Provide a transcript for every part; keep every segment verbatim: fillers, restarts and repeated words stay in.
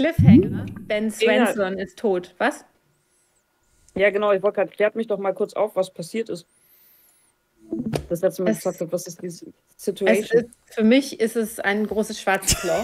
Cliffhanger. Ben Svenson ja. ist tot. Was? Ja, genau. Ich wollte gerade, klärt mich doch mal kurz auf, was passiert ist. Das letzte Mal gesagt hat, was ist die Situation? Ist, für mich ist es ein großes schwarzes Loch.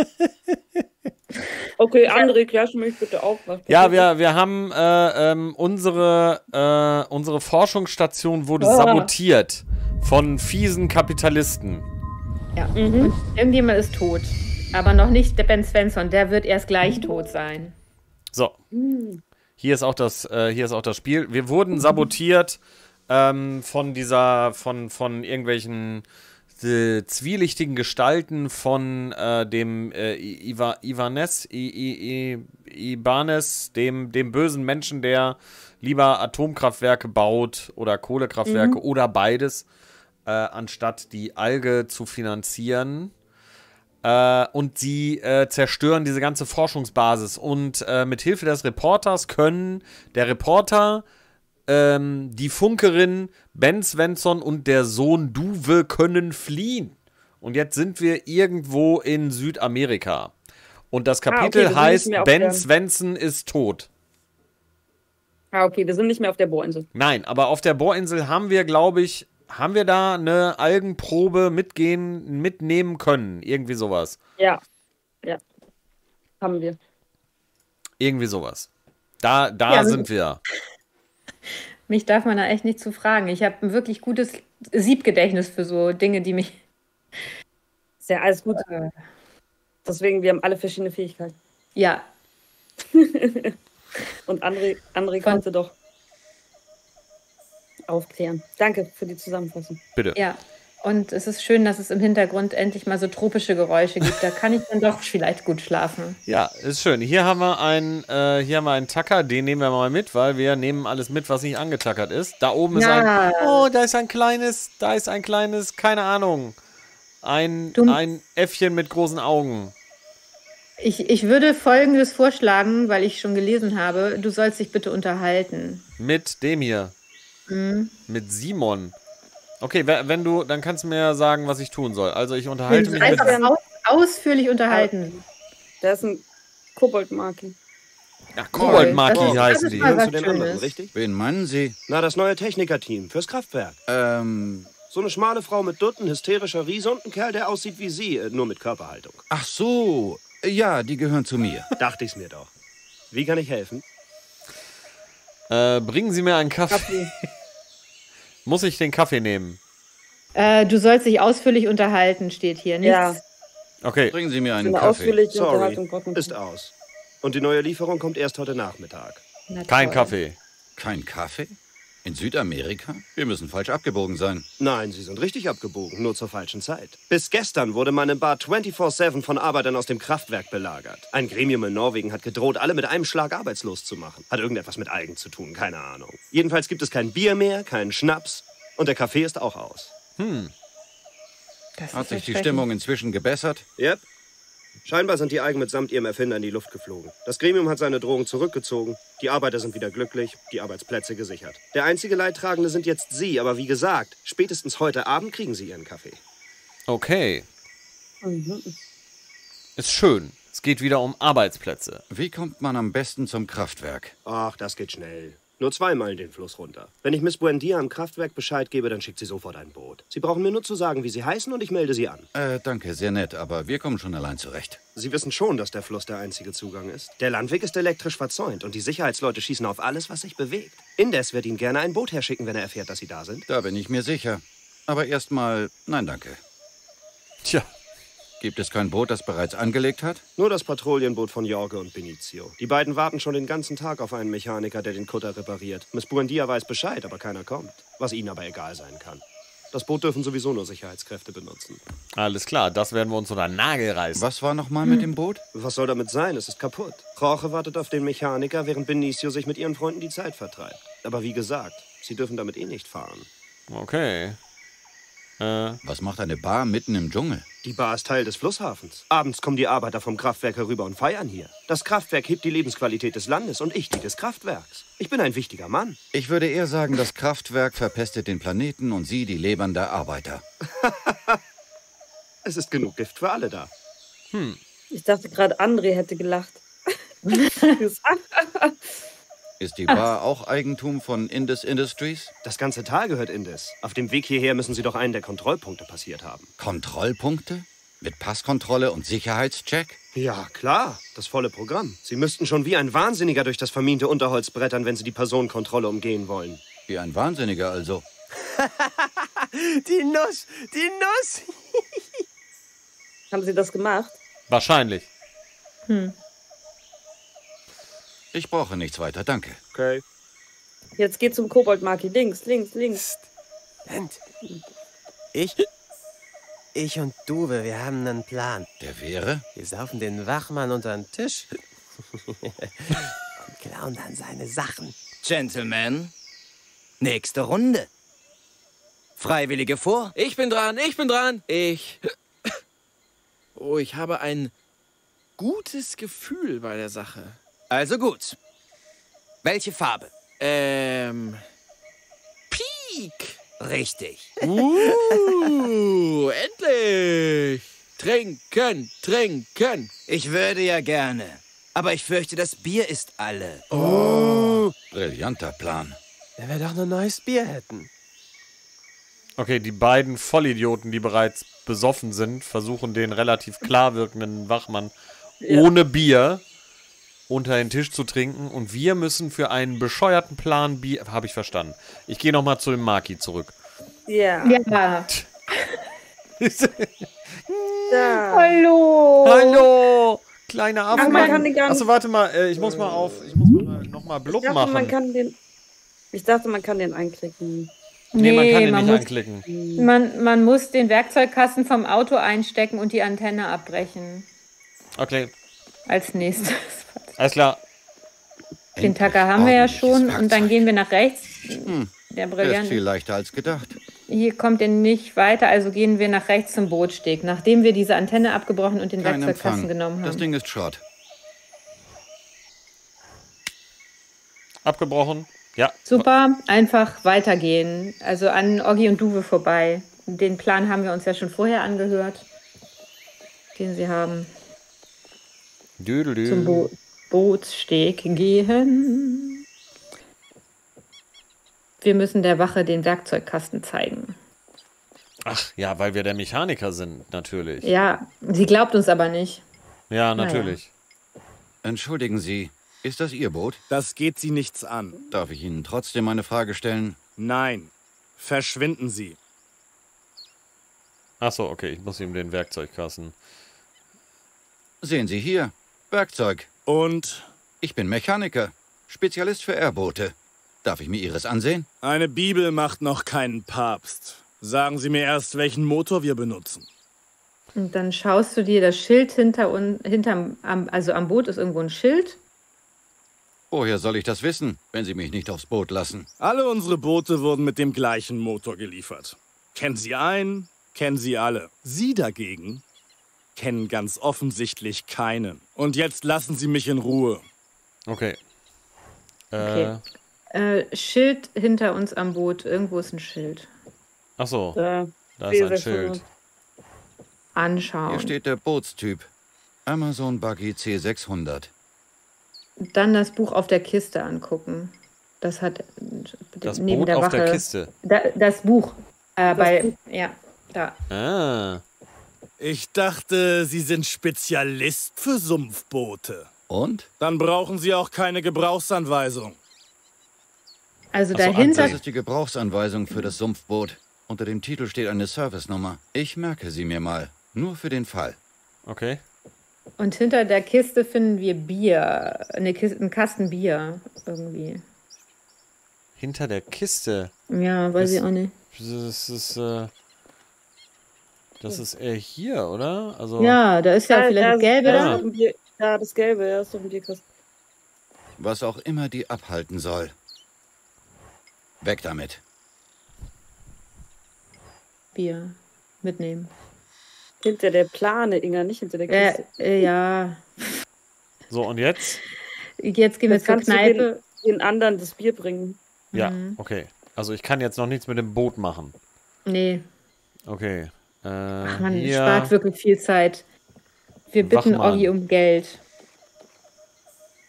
Okay, André, klärst du mich bitte auf? Was ja, wir, wir haben äh, ähm, unsere, äh, unsere Forschungsstation wurde oh. sabotiert von fiesen Kapitalisten. Ja, mhm. Und irgendjemand ist tot. Aber noch nicht der Ben Svenson, der wird erst gleich mhm. tot sein. So. Mhm. Hier ist auch das, äh, hier ist auch das Spiel. Wir wurden sabotiert ähm, von dieser, von, von irgendwelchen äh, zwielichtigen Gestalten von äh, dem äh, Iva, Ivanes, I, I, I, Ibanez, dem, dem bösen Menschen, der lieber Atomkraftwerke baut oder Kohlekraftwerke mhm. oder beides, äh, anstatt die Alge zu finanzieren. Äh, und sie äh, zerstören diese ganze Forschungsbasis. Und äh, mit Hilfe des Reporters können der Reporter, ähm, die Funkerin, Ben Svenson und der Sohn Duwe können fliehen. Und jetzt sind wir irgendwo in Südamerika. Und das Kapitel ah, okay, heißt, Ben Svenson ist tot. Ah, okay, wir sind nicht mehr auf der Bohrinsel. Nein, aber auf der Bohrinsel haben wir, glaube ich, haben wir da eine Algenprobe mitgehen, mitnehmen können? Irgendwie sowas. Ja, ja, haben wir. Irgendwie sowas. Da, da ja, sind wir. Mich darf man da echt nicht zu fragen. Ich habe ein wirklich gutes Siebgedächtnis für so Dinge, die mich... Ist ja alles gut. Deswegen, wir haben alle verschiedene Fähigkeiten. Ja. Und André, André konnte doch aufklären. Danke für die Zusammenfassung. Bitte. Ja, und es ist schön, dass es im Hintergrund endlich mal so tropische Geräusche gibt. Da kann ich dann doch vielleicht gut schlafen. Ja, ist schön. Hier haben wir einen, äh, hier haben wir einen Tacker, den nehmen wir mal mit, weil wir nehmen alles mit, was nicht angetackert ist. Da oben ist ja. ein, oh, da ist ein kleines, da ist ein kleines, keine Ahnung, ein, ein Äffchen mit großen Augen. Ich, ich würde Folgendes vorschlagen, weil ich schon gelesen habe. Du sollst dich bitte unterhalten. Mit dem hier. Mhm. Mit Simon. Okay, wenn du, dann kannst du mir sagen, was ich tun soll. Also ich unterhalte mich mit... Aus, ausführlich unterhalten. Da ist ein Koboldmaki. Ach, Koboldmaki heißen die. Gehören zu den anderen, richtig? Wen meinen Sie? Na, das neue Technikerteam fürs Kraftwerk. Ähm... So eine schmale Frau mit Dutt, ein hysterischer Riese und ein Kerl, der aussieht wie Sie, nur mit Körperhaltung. Ach so. Ja, die gehören zu mir. Dachte ich's mir doch. Wie kann ich helfen? Äh, bringen Sie mir einen Kaffee. Kaffee. Muss ich den Kaffee nehmen? Äh, du sollst dich ausführlich unterhalten, steht hier. Nichts. Ja. Okay. Bringen Sie mir einen Kaffee. Sorry, ist aus. Und die neue Lieferung kommt erst heute Nachmittag. Kein Kaffee. Kein Kaffee? In Südamerika? Wir müssen falsch abgebogen sein. Nein, Sie sind richtig abgebogen, nur zur falschen Zeit. Bis gestern wurde meine Bar vierundzwanzig sieben von Arbeitern aus dem Kraftwerk belagert. Ein Gremium in Norwegen hat gedroht, alle mit einem Schlag arbeitslos zu machen. Hat irgendetwas mit Algen zu tun, keine Ahnung. Jedenfalls gibt es kein Bier mehr, keinen Schnaps und der Kaffee ist auch aus. Hm. Hat sich die Stimmung inzwischen gebessert? Yep. Scheinbar sind die Algen mitsamt ihrem Erfinder in die Luft geflogen. Das Gremium hat seine Drohung zurückgezogen. Die Arbeiter sind wieder glücklich, die Arbeitsplätze gesichert. Der einzige Leidtragende sind jetzt Sie, aber wie gesagt, spätestens heute Abend kriegen Sie Ihren Kaffee. Okay. Mhm. Ist schön. Es geht wieder um Arbeitsplätze. Wie kommt man am besten zum Kraftwerk? Ach, das geht schnell. Nur zwei Meilen den Fluss runter. Wenn ich Miss Buendia am Kraftwerk Bescheid gebe, dann schickt sie sofort ein Boot. Sie brauchen mir nur zu sagen, wie Sie heißen und ich melde Sie an. Äh, danke, sehr nett, aber wir kommen schon allein zurecht. Sie wissen schon, dass der Fluss der einzige Zugang ist. Der Landweg ist elektrisch verzäunt und die Sicherheitsleute schießen auf alles, was sich bewegt. Indes wird Ihnen gerne ein Boot herschicken, wenn er erfährt, dass Sie da sind. Da bin ich mir sicher. Aber erstmal, nein, danke. Tja. Gibt es kein Boot, das bereits angelegt hat? Nur das Patrouillenboot von Jorge und Benicio. Die beiden warten schon den ganzen Tag auf einen Mechaniker, der den Kutter repariert. Miss Buendia weiß Bescheid, aber keiner kommt. Was ihnen aber egal sein kann. Das Boot dürfen sowieso nur Sicherheitskräfte benutzen. Alles klar, das werden wir uns unter den Nagel reißen. Was war nochmal hm. mit dem Boot? Was soll damit sein? Es ist kaputt. Jorge wartet auf den Mechaniker, während Benicio sich mit ihren Freunden die Zeit vertreibt. Aber wie gesagt, sie dürfen damit eh nicht fahren. Okay. Äh. Was macht eine Bar mitten im Dschungel? Die Bar ist Teil des Flusshafens. Abends kommen die Arbeiter vom Kraftwerk herüber und feiern hier. Das Kraftwerk hebt die Lebensqualität des Landes und ich die des Kraftwerks. Ich bin ein wichtiger Mann. Ich würde eher sagen, das Kraftwerk verpestet den Planeten und Sie die Lebern der Arbeiter. Es ist genug Gift für alle da. Hm. Ich dachte gerade, André hätte gelacht. Ist die Bar auch Eigentum von Indus Industries? Das ganze Tal gehört Indus. Auf dem Weg hierher müssen Sie doch einen der Kontrollpunkte passiert haben. Kontrollpunkte? Mit Passkontrolle und Sicherheitscheck? Ja, klar. Das volle Programm. Sie müssten schon wie ein Wahnsinniger durch das vermiente Unterholz brettern, wenn Sie die Personenkontrolle umgehen wollen. Wie ein Wahnsinniger also. Die Nuss! Die Nuss! Haben Sie das gemacht? Wahrscheinlich. Hm. Ich brauche nichts weiter, danke. Okay. Jetzt geht's zum Kobold-Maki. Links, links, links. Moment. Ich... Ich und Duwe, wir haben einen Plan. Der wäre? Wir saufen den Wachmann unter den Tisch und klauen dann seine Sachen. Gentlemen, nächste Runde. Freiwillige vor. Ich bin dran, ich bin dran. Ich... Oh, ich habe ein gutes Gefühl bei der Sache. Also gut. Welche Farbe? Ähm... Pink. Richtig. Uh, endlich. Trinken, trinken. Ich würde ja gerne. Aber ich fürchte, das Bier ist alle. Oh. Brillanter Plan. Wenn wir doch nur neues Bier hätten. Okay, die beiden Vollidioten, die bereits besoffen sind, versuchen den relativ klar wirkenden Wachmann ja. ohne Bier unter den Tisch zu trinken. Und wir müssen für einen bescheuerten Plan Bier... Habe ich verstanden. Ich gehe nochmal zu dem Maki zurück. Ja. Ja. Ja. Hallo. Hallo. Kleiner Affe. Ach, man kann den gar nicht... Achso, warte mal. Äh, ich muss mal auf... Ich muss mal nochmal Blub ich dachte, machen. Man kann den... Ich dachte, man kann den einklicken. Nee, man kann den man nicht muss, anklicken. Man, man muss den Werkzeugkasten vom Auto einstecken und die Antenne abbrechen. Okay. Als nächstes. Alles klar. Den Tacker haben wir ja schon und dann gehen wir nach rechts. Hm. Der Das ist Brillant. viel leichter als gedacht. Hier kommt er nicht weiter, also gehen wir nach rechts zum Bootsteg, nachdem wir diese Antenne abgebrochen und den Kein Werkzeugkasten Empfang. genommen haben. Das Ding ist Schrott. Abgebrochen. Ja. Super, einfach weitergehen. Also an Oggi und Duwe vorbei. Den Plan haben wir uns ja schon vorher angehört, den sie haben. Düdelü. Zum Bo Bootssteg gehen. Wir müssen der Wache den Werkzeugkasten zeigen. Ach, ja, weil wir der Mechaniker sind, natürlich. Ja, sie glaubt uns aber nicht. Ja, natürlich. Entschuldigen Sie, ist das Ihr Boot? Das geht Sie nichts an. Darf ich Ihnen trotzdem eine Frage stellen? Nein. Verschwinden Sie. Achso, okay, ich muss ihm den Werkzeugkasten. Sehen Sie hier, Werkzeug. Und? Ich bin Mechaniker, Spezialist für Airboote. Darf ich mir Ihres ansehen? Eine Bibel macht noch keinen Papst. Sagen Sie mir erst, welchen Motor wir benutzen. Und dann schaust du dir das Schild hinter uns, hinterm, am, also am Boot ist irgendwo ein Schild. Woher soll ich das wissen, wenn Sie mich nicht aufs Boot lassen? Alle unsere Boote wurden mit dem gleichen Motor geliefert. Kennen Sie einen, kennen Sie alle. Sie dagegen kennen ganz offensichtlich keinen. Und jetzt lassen Sie mich in Ruhe. Okay. Äh, Okay. Äh, Schild hinter uns am Boot. Irgendwo ist ein Schild. Achso, Da, da ist ein Schild. Anschauen. Hier steht der Bootstyp. Amazon Buggy C sechshundert. Dann das Buch auf der Kiste angucken. Das hat Das neben Boot der auf Wache. der Kiste. Da, das Buch. Äh, Das bei, Buch. Ja, da. Ah. Ich dachte, Sie sind Spezialist für Sumpfboote. Und? Dann brauchen Sie auch keine Gebrauchsanweisung. Also Ach so, dahinter. Das ist die Gebrauchsanweisung für das Sumpfboot. Unter dem Titel steht eine Servicenummer. Ich merke sie mir mal. Nur für den Fall. Okay. Und hinter der Kiste finden wir Bier. Eine Kiste, einen Kasten Bier irgendwie. Hinter der Kiste. Ja, weiß Das- ich auch nicht. Das ist, äh, das ist eher hier, oder? Also, Ja, da ist ja Da- vielleicht da- das Gelbe da da. ist ein Bier- Ja, das Gelbe, ja, ist doch ein Bierkasten. Was auch immer die abhalten soll. Weg damit. Bier mitnehmen. Hinter der Plane, Inga, nicht hinter der Äh, Kiste. äh, ja. So, und jetzt? Jetzt gehen wir Jetzt zur kannst du Kneipe. den, den anderen das Bier bringen. Ja, Mhm. okay. Also ich kann jetzt noch nichts mit dem Boot machen. Nee, Okay. Äh, ach man hier. spart wirklich viel Zeit. Wir bitten Wachmann. Oggi um Geld.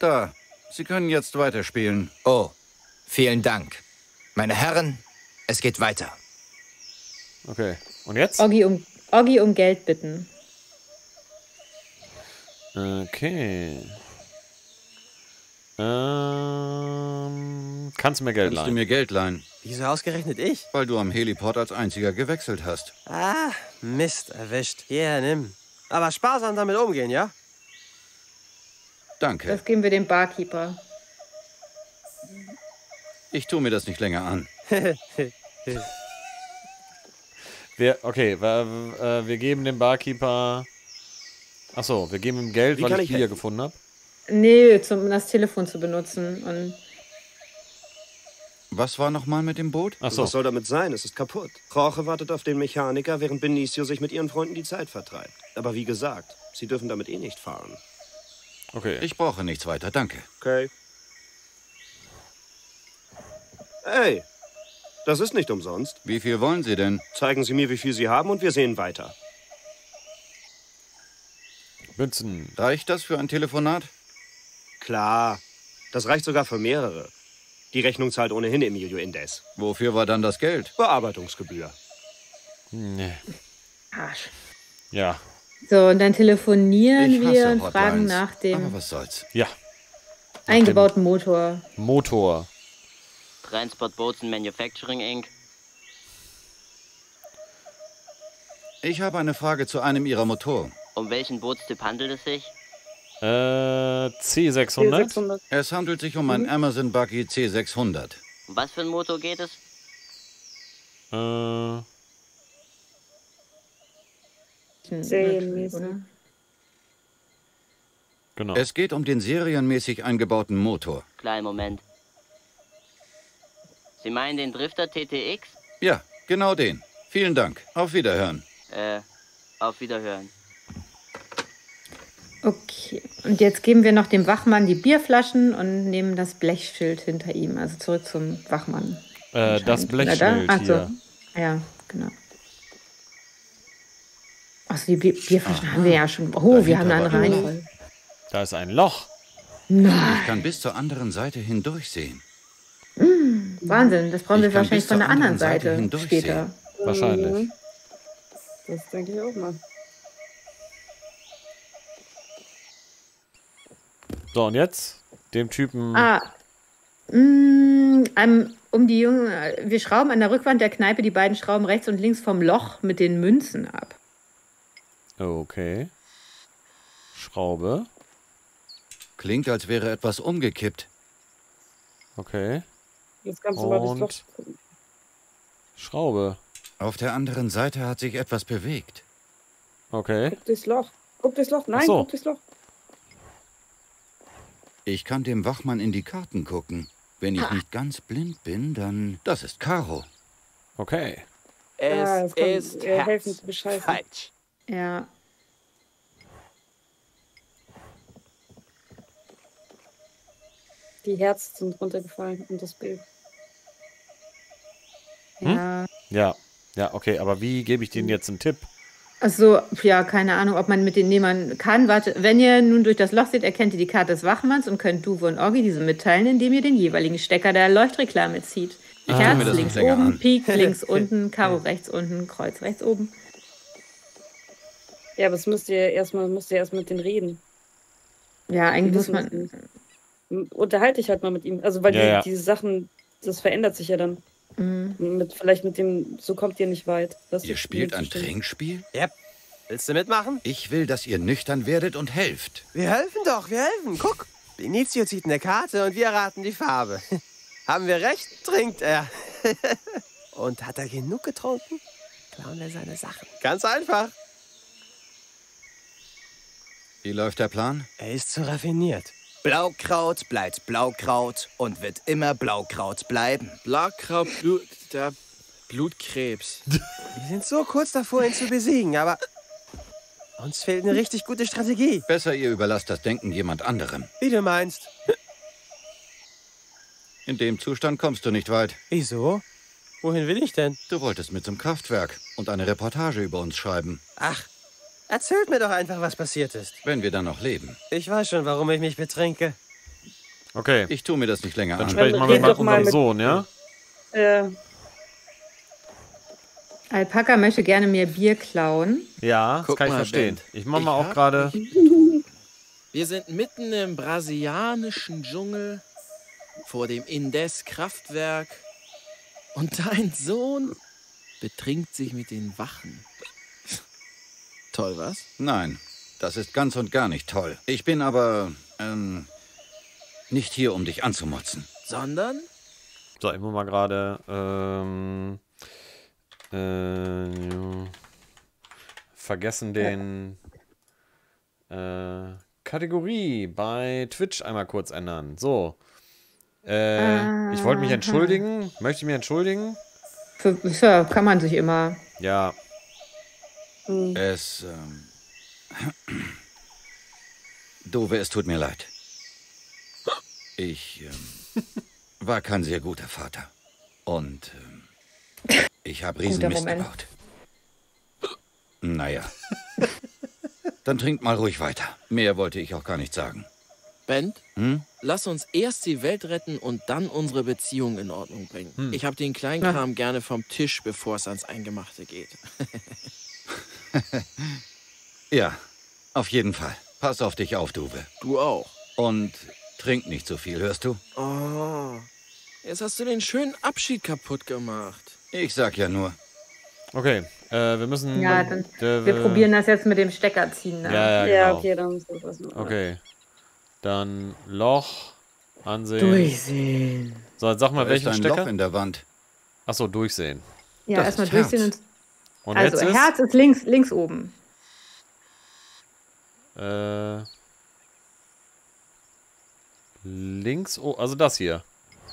Da, Sie können jetzt weiterspielen. Oh, vielen Dank. Meine Herren, es geht weiter. Okay, und jetzt? Oggi um, Oggi um Geld bitten. Okay. Ähm, kannst du mir Geld Kannst leihen? du mir Geld leihen? Wieso ausgerechnet ich? Weil du am Heliport als einziger gewechselt hast. Ah, Mist, erwischt. Hier, nimm. Aber sparsam damit umgehen, ja? Danke. Das geben wir dem Barkeeper. Ich tue mir das nicht länger an. Wir, okay, wir, äh, wir geben dem Barkeeper... Achso, wir geben ihm Geld, Wie weil kann ich ich Bier helfen? gefunden habe. Nee, um das Telefon zu benutzen. Und Was war nochmal mit dem Boot? Achso, Was soll damit sein? Es ist kaputt. Jorge wartet auf den Mechaniker, während Benicio sich mit ihren Freunden die Zeit vertreibt. Aber wie gesagt, sie dürfen damit eh nicht fahren. okay. Ich brauche nichts weiter, danke. Okay. Hey, das ist nicht umsonst. Wie viel wollen Sie denn? Zeigen Sie mir, wie viel Sie haben und wir sehen weiter. Münzen. Reicht das für ein Telefonat? Klar, das reicht sogar für mehrere. Die Rechnung zahlt ohnehin Emilio Indes. Wofür war dann das Geld? Bearbeitungsgebühr. Nee. Arsch. Ja, So, und dann telefonieren Ich hasse wir und Hotlines. fragen nach Aber dem was soll's? ja. eingebauten Motor. Motor. Transport Boats and Manufacturing Incorporated. Ich habe eine Frage zu einem Ihrer Motoren. Um welchen Bootstyp handelt es sich? Äh, C sechshundert? sechshundert. Es handelt sich um einen Amazon Buggy C sechshundert. Um was für ein Motor geht es? Äh, Serienmäßig. Oder? genau. Es geht um den serienmäßig eingebauten Motor. Kleinen Moment. Sie meinen den Drifter T T X? Ja, genau den. Vielen Dank. Auf Wiederhören. Äh, auf Wiederhören. Okay, und jetzt geben wir noch dem Wachmann die Bierflaschen und nehmen das Blechschild hinter ihm, also zurück zum Wachmann. Äh, das Anscheinend. Oder Blechschild da? Ach so. hier. Ja, genau. Achso, die Bier Bierflaschen haben wir ja schon. Oh, wir haben da einen Dahinter war rein. Da ist ein Loch. Nein, Ich kann bis zur anderen Seite hindurchsehen. Wahnsinn, das brauchen Ich wir kann wahrscheinlich bis von zur der anderen anderen Seite Seite hindurchsehen. später. Wahrscheinlich. Das denke ich auch mal. So, und jetzt? Dem Typen. Ah, mh, ähm, um die Jungen, wir schrauben an der Rückwand der Kneipe die beiden Schrauben rechts und links vom Loch mit den Münzen ab. Okay. Schraube. Klingt, als wäre etwas umgekippt. Okay. Jetzt kannst du mal durchs Loch Und gucken. Schraube. Auf der anderen Seite hat sich etwas bewegt. Okay. Guck durchs Loch. Guck durchs Loch. Nein, Ach so. guck durchs Loch. Ich kann dem Wachmann in die Karten gucken. Wenn ich nicht ganz blind bin, dann... Das ist Karo. Okay. Ja, Es jetzt kann ist er helfen zu Herz. bescheißen. Falsch. Ja. Die Herzen sind runtergefallen und das Bild. Hm? Ja. Ja. Ja, okay, aber wie gebe ich denen jetzt einen Tipp? Also, ja, keine Ahnung, ob man mit den nehmen kann. Warte, wenn ihr nun durch das Loch seht, erkennt ihr die Karte des Wachmanns und könnt Duwe und Oggi diese mitteilen, indem ihr den jeweiligen Stecker der Leuchtreklame zieht. Ich Herz tu mir das links nicht länger oben, an. Pik links unten, Karo rechts unten, Kreuz rechts oben. Ja, aber es müsst ihr erstmal, müsst ihr erst mit denen reden. Ja, eigentlich Die muss wissen es man. nicht. Unterhalte dich halt mal mit ihm. Also, weil Ja, die, ja. diese Sachen, das verändert sich ja dann. Mhm. Mit, vielleicht mit dem, so kommt ihr nicht weit. Das Ihr ist spielt mir ein zu stimmen. Trinkspiel? Yep. Willst du mitmachen? Ich will, dass ihr nüchtern werdet und helft. Wir helfen doch, wir helfen. Guck, Benicio zieht eine Karte und wir raten die Farbe. Haben wir recht, trinkt er. Und hat er genug getrunken, klauen wir seine Sachen. Ganz einfach. Wie läuft der Plan? Er ist zu raffiniert. Blaukraut bleibt Blaukraut und wird immer Blaukraut bleiben. Blaukraut, Blut, der Blutkrebs. Wir sind so kurz davor, ihn zu besiegen, aber uns fehlt eine richtig gute Strategie. Besser, ihr überlasst das Denken jemand anderem. Wie du meinst. In dem Zustand kommst du nicht weit. Wieso? Wohin will ich denn? Du wolltest mit zum Kraftwerk und eine Reportage über uns schreiben. Ach, erzählt mir doch einfach, was passiert ist. Wenn wir dann noch leben. Ich weiß schon, warum ich mich betrinke. Okay. Ich tue mir das nicht länger Dann an. spreche ich mal Red mit doch mal unserem mit- Sohn, ja? Äh, Alpaka möchte gerne mir Bier klauen. Ja, das Guck kann ich mal, verstehen. Ben. Ich mache Ich mal auch hab gerade. Wir sind mitten im brasilianischen Dschungel vor dem Indes-Kraftwerk und dein Sohn betrinkt sich mit den Wachen. Toll, was? Nein, das ist ganz und gar nicht toll. Ich bin aber, ähm, nicht hier, um dich anzumotzen. Sondern? So, ich muss mal gerade. Ähm, äh, ja. Vergessen den. Äh, Kategorie bei Twitch einmal kurz ändern. So. Äh, ich wollte mich Aha. entschuldigen. Möchte ich mich entschuldigen? Für, ja, kann man sich immer. Ja. Es, ähm, Dove, es tut mir leid. Ich ähm, war kein sehr guter Vater. Und ähm, ich habe Riesenmist Moment. gebaut. Naja. Dann trinkt mal ruhig weiter. Mehr wollte ich auch gar nicht sagen. Ben, Hm? lass uns erst die Welt retten und dann unsere Beziehung in Ordnung bringen. Hm. Ich habe den Kleinkram gerne vom Tisch, bevor es ans Eingemachte geht. Ja, auf jeden Fall. Pass auf dich auf, Dove. Du auch. Und trink nicht so viel, hörst du? Oh, jetzt hast du den schönen Abschied kaputt gemacht. Ich sag ja nur. Okay, äh, wir müssen. Ja, dann, äh, wir probieren das jetzt mit dem Stecker ziehen. Ne? Ja, ja, ja, genau. okay, dann ist das was noch. Okay. Dann Loch ansehen. Durchsehen. So, jetzt sag mal, Da ist welchen ein Stecker? Loch in der Wand. Achso, durchsehen. Ja, Das erstmal ist Herz. durchsehen und. Und Also, jetzt ist. Herz ist links, links oben. Äh, links, oh, also das hier.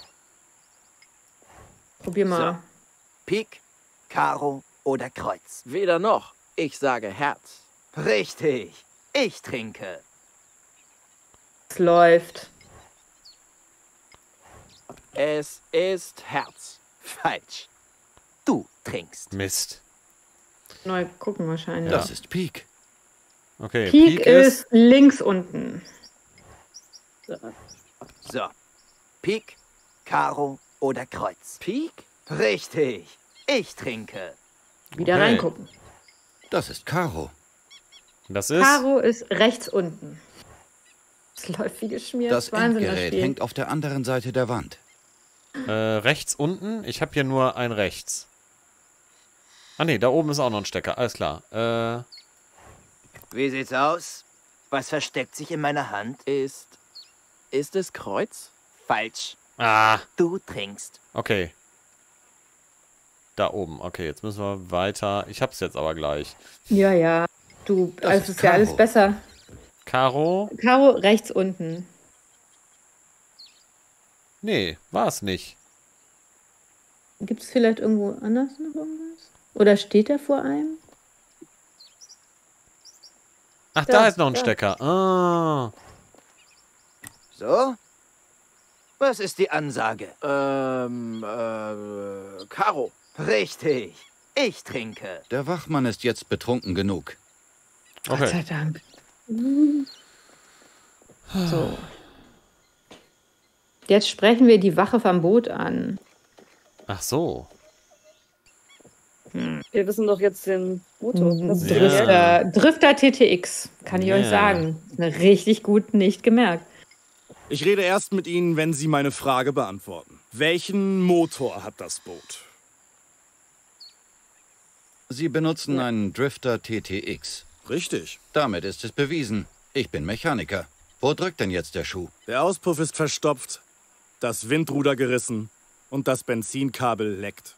Probier mal. Pik, Karo oder Kreuz. Weder noch. Ich sage Herz. Richtig. Ich trinke. Es läuft. Es ist Herz. Falsch. Du trinkst. Mist. Neu gucken wahrscheinlich. Das ist Pik. Okay, Pik ist links unten. So. Pik, Karo oder Kreuz. Pik? Richtig. Ich trinke. Wieder Okay. reingucken. Das ist Karo. Das ist. Karo ist rechts unten. Es läuft wie geschmiert. Das Wahnsinn, das Endgerät Spiel. hängt auf der anderen Seite der Wand. Äh, rechts unten. Ich habe hier nur ein rechts. Ah ne, da oben ist auch noch ein Stecker. Alles klar. Äh, Wie sieht's aus? Was versteckt sich in meiner Hand? Ist. Ist es Kreuz? Falsch. ah, Du trinkst. okay. Da oben. Okay, jetzt müssen wir weiter. Ich hab's jetzt aber gleich. Ja, ja. Du, Das also ist ist ja alles Karo. besser. Karo? Karo rechts unten. Nee, war es nicht. Gibt es vielleicht irgendwo anders noch irgendwas? Oder steht er vor einem? Ach, Da, da ist noch ein da. Stecker. Ah. So? Was ist die Ansage? Ähm, äh, Karo. Richtig. Ich trinke. Der Wachmann ist jetzt betrunken genug. Gott Okay. sei Dank. So. Jetzt sprechen wir die Wache vom Boot an. Ach so. Wir wissen doch jetzt den Motor. Das ist Ja. der Gag. Drifter, Drifter T T X, kann ich euch Ja. sagen. Eine richtig gut nicht gemerkt. Ich rede erst mit Ihnen, wenn Sie meine Frage beantworten. Welchen Motor hat das Boot? Sie benutzen einen Drifter T T X. Richtig. Damit ist es bewiesen. Ich bin Mechaniker. Wo drückt denn jetzt der Schuh? Der Auspuff ist verstopft, das Windruder gerissen und das Benzinkabel leckt.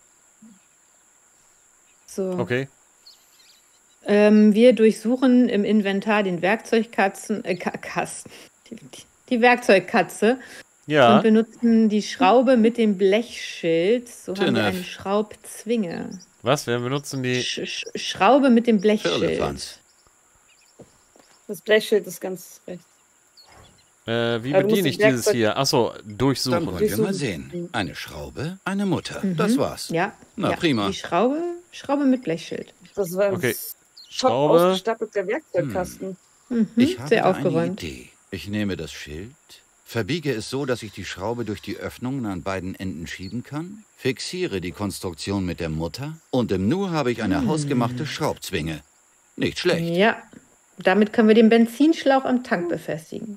So. Okay. Ähm, wir durchsuchen im Inventar den Werkzeugkatzen, äh, Ka Kasten, die, die Werkzeugkatze Ja. und benutzen die Schraube mit dem Blechschild. So haben wir Tünnef. eine Schraubzwinge. Was? Wir benutzen die. Sch Sch Schraube mit dem Blechschild. Firlefanz. Das Blechschild ist ganz rechts. Äh, wie Aber du musst bediene ich die dieses Werkzeug- hier? Achso, durchsuchen. Dann wollen wir mal sehen. Eine Schraube, eine Mutter. Mhm. Das war's. Ja. Na ja. prima. Die Schraube, Schraube mit Blechschild. Das war ein Okay. top Schraube. ausgestatteter Werkzeugkasten. Mhm. Ich habe Sehr da eine aufgeräumt. Idee. Ich nehme das Schild, Verbiege es so, dass ich die Schraube durch die Öffnungen an beiden Enden schieben kann. Fixiere die Konstruktion mit der Mutter. Und im Nu habe ich eine hm. hausgemachte Schraubzwinge. Nicht schlecht. Ja, damit können wir den Benzinschlauch am Tank befestigen.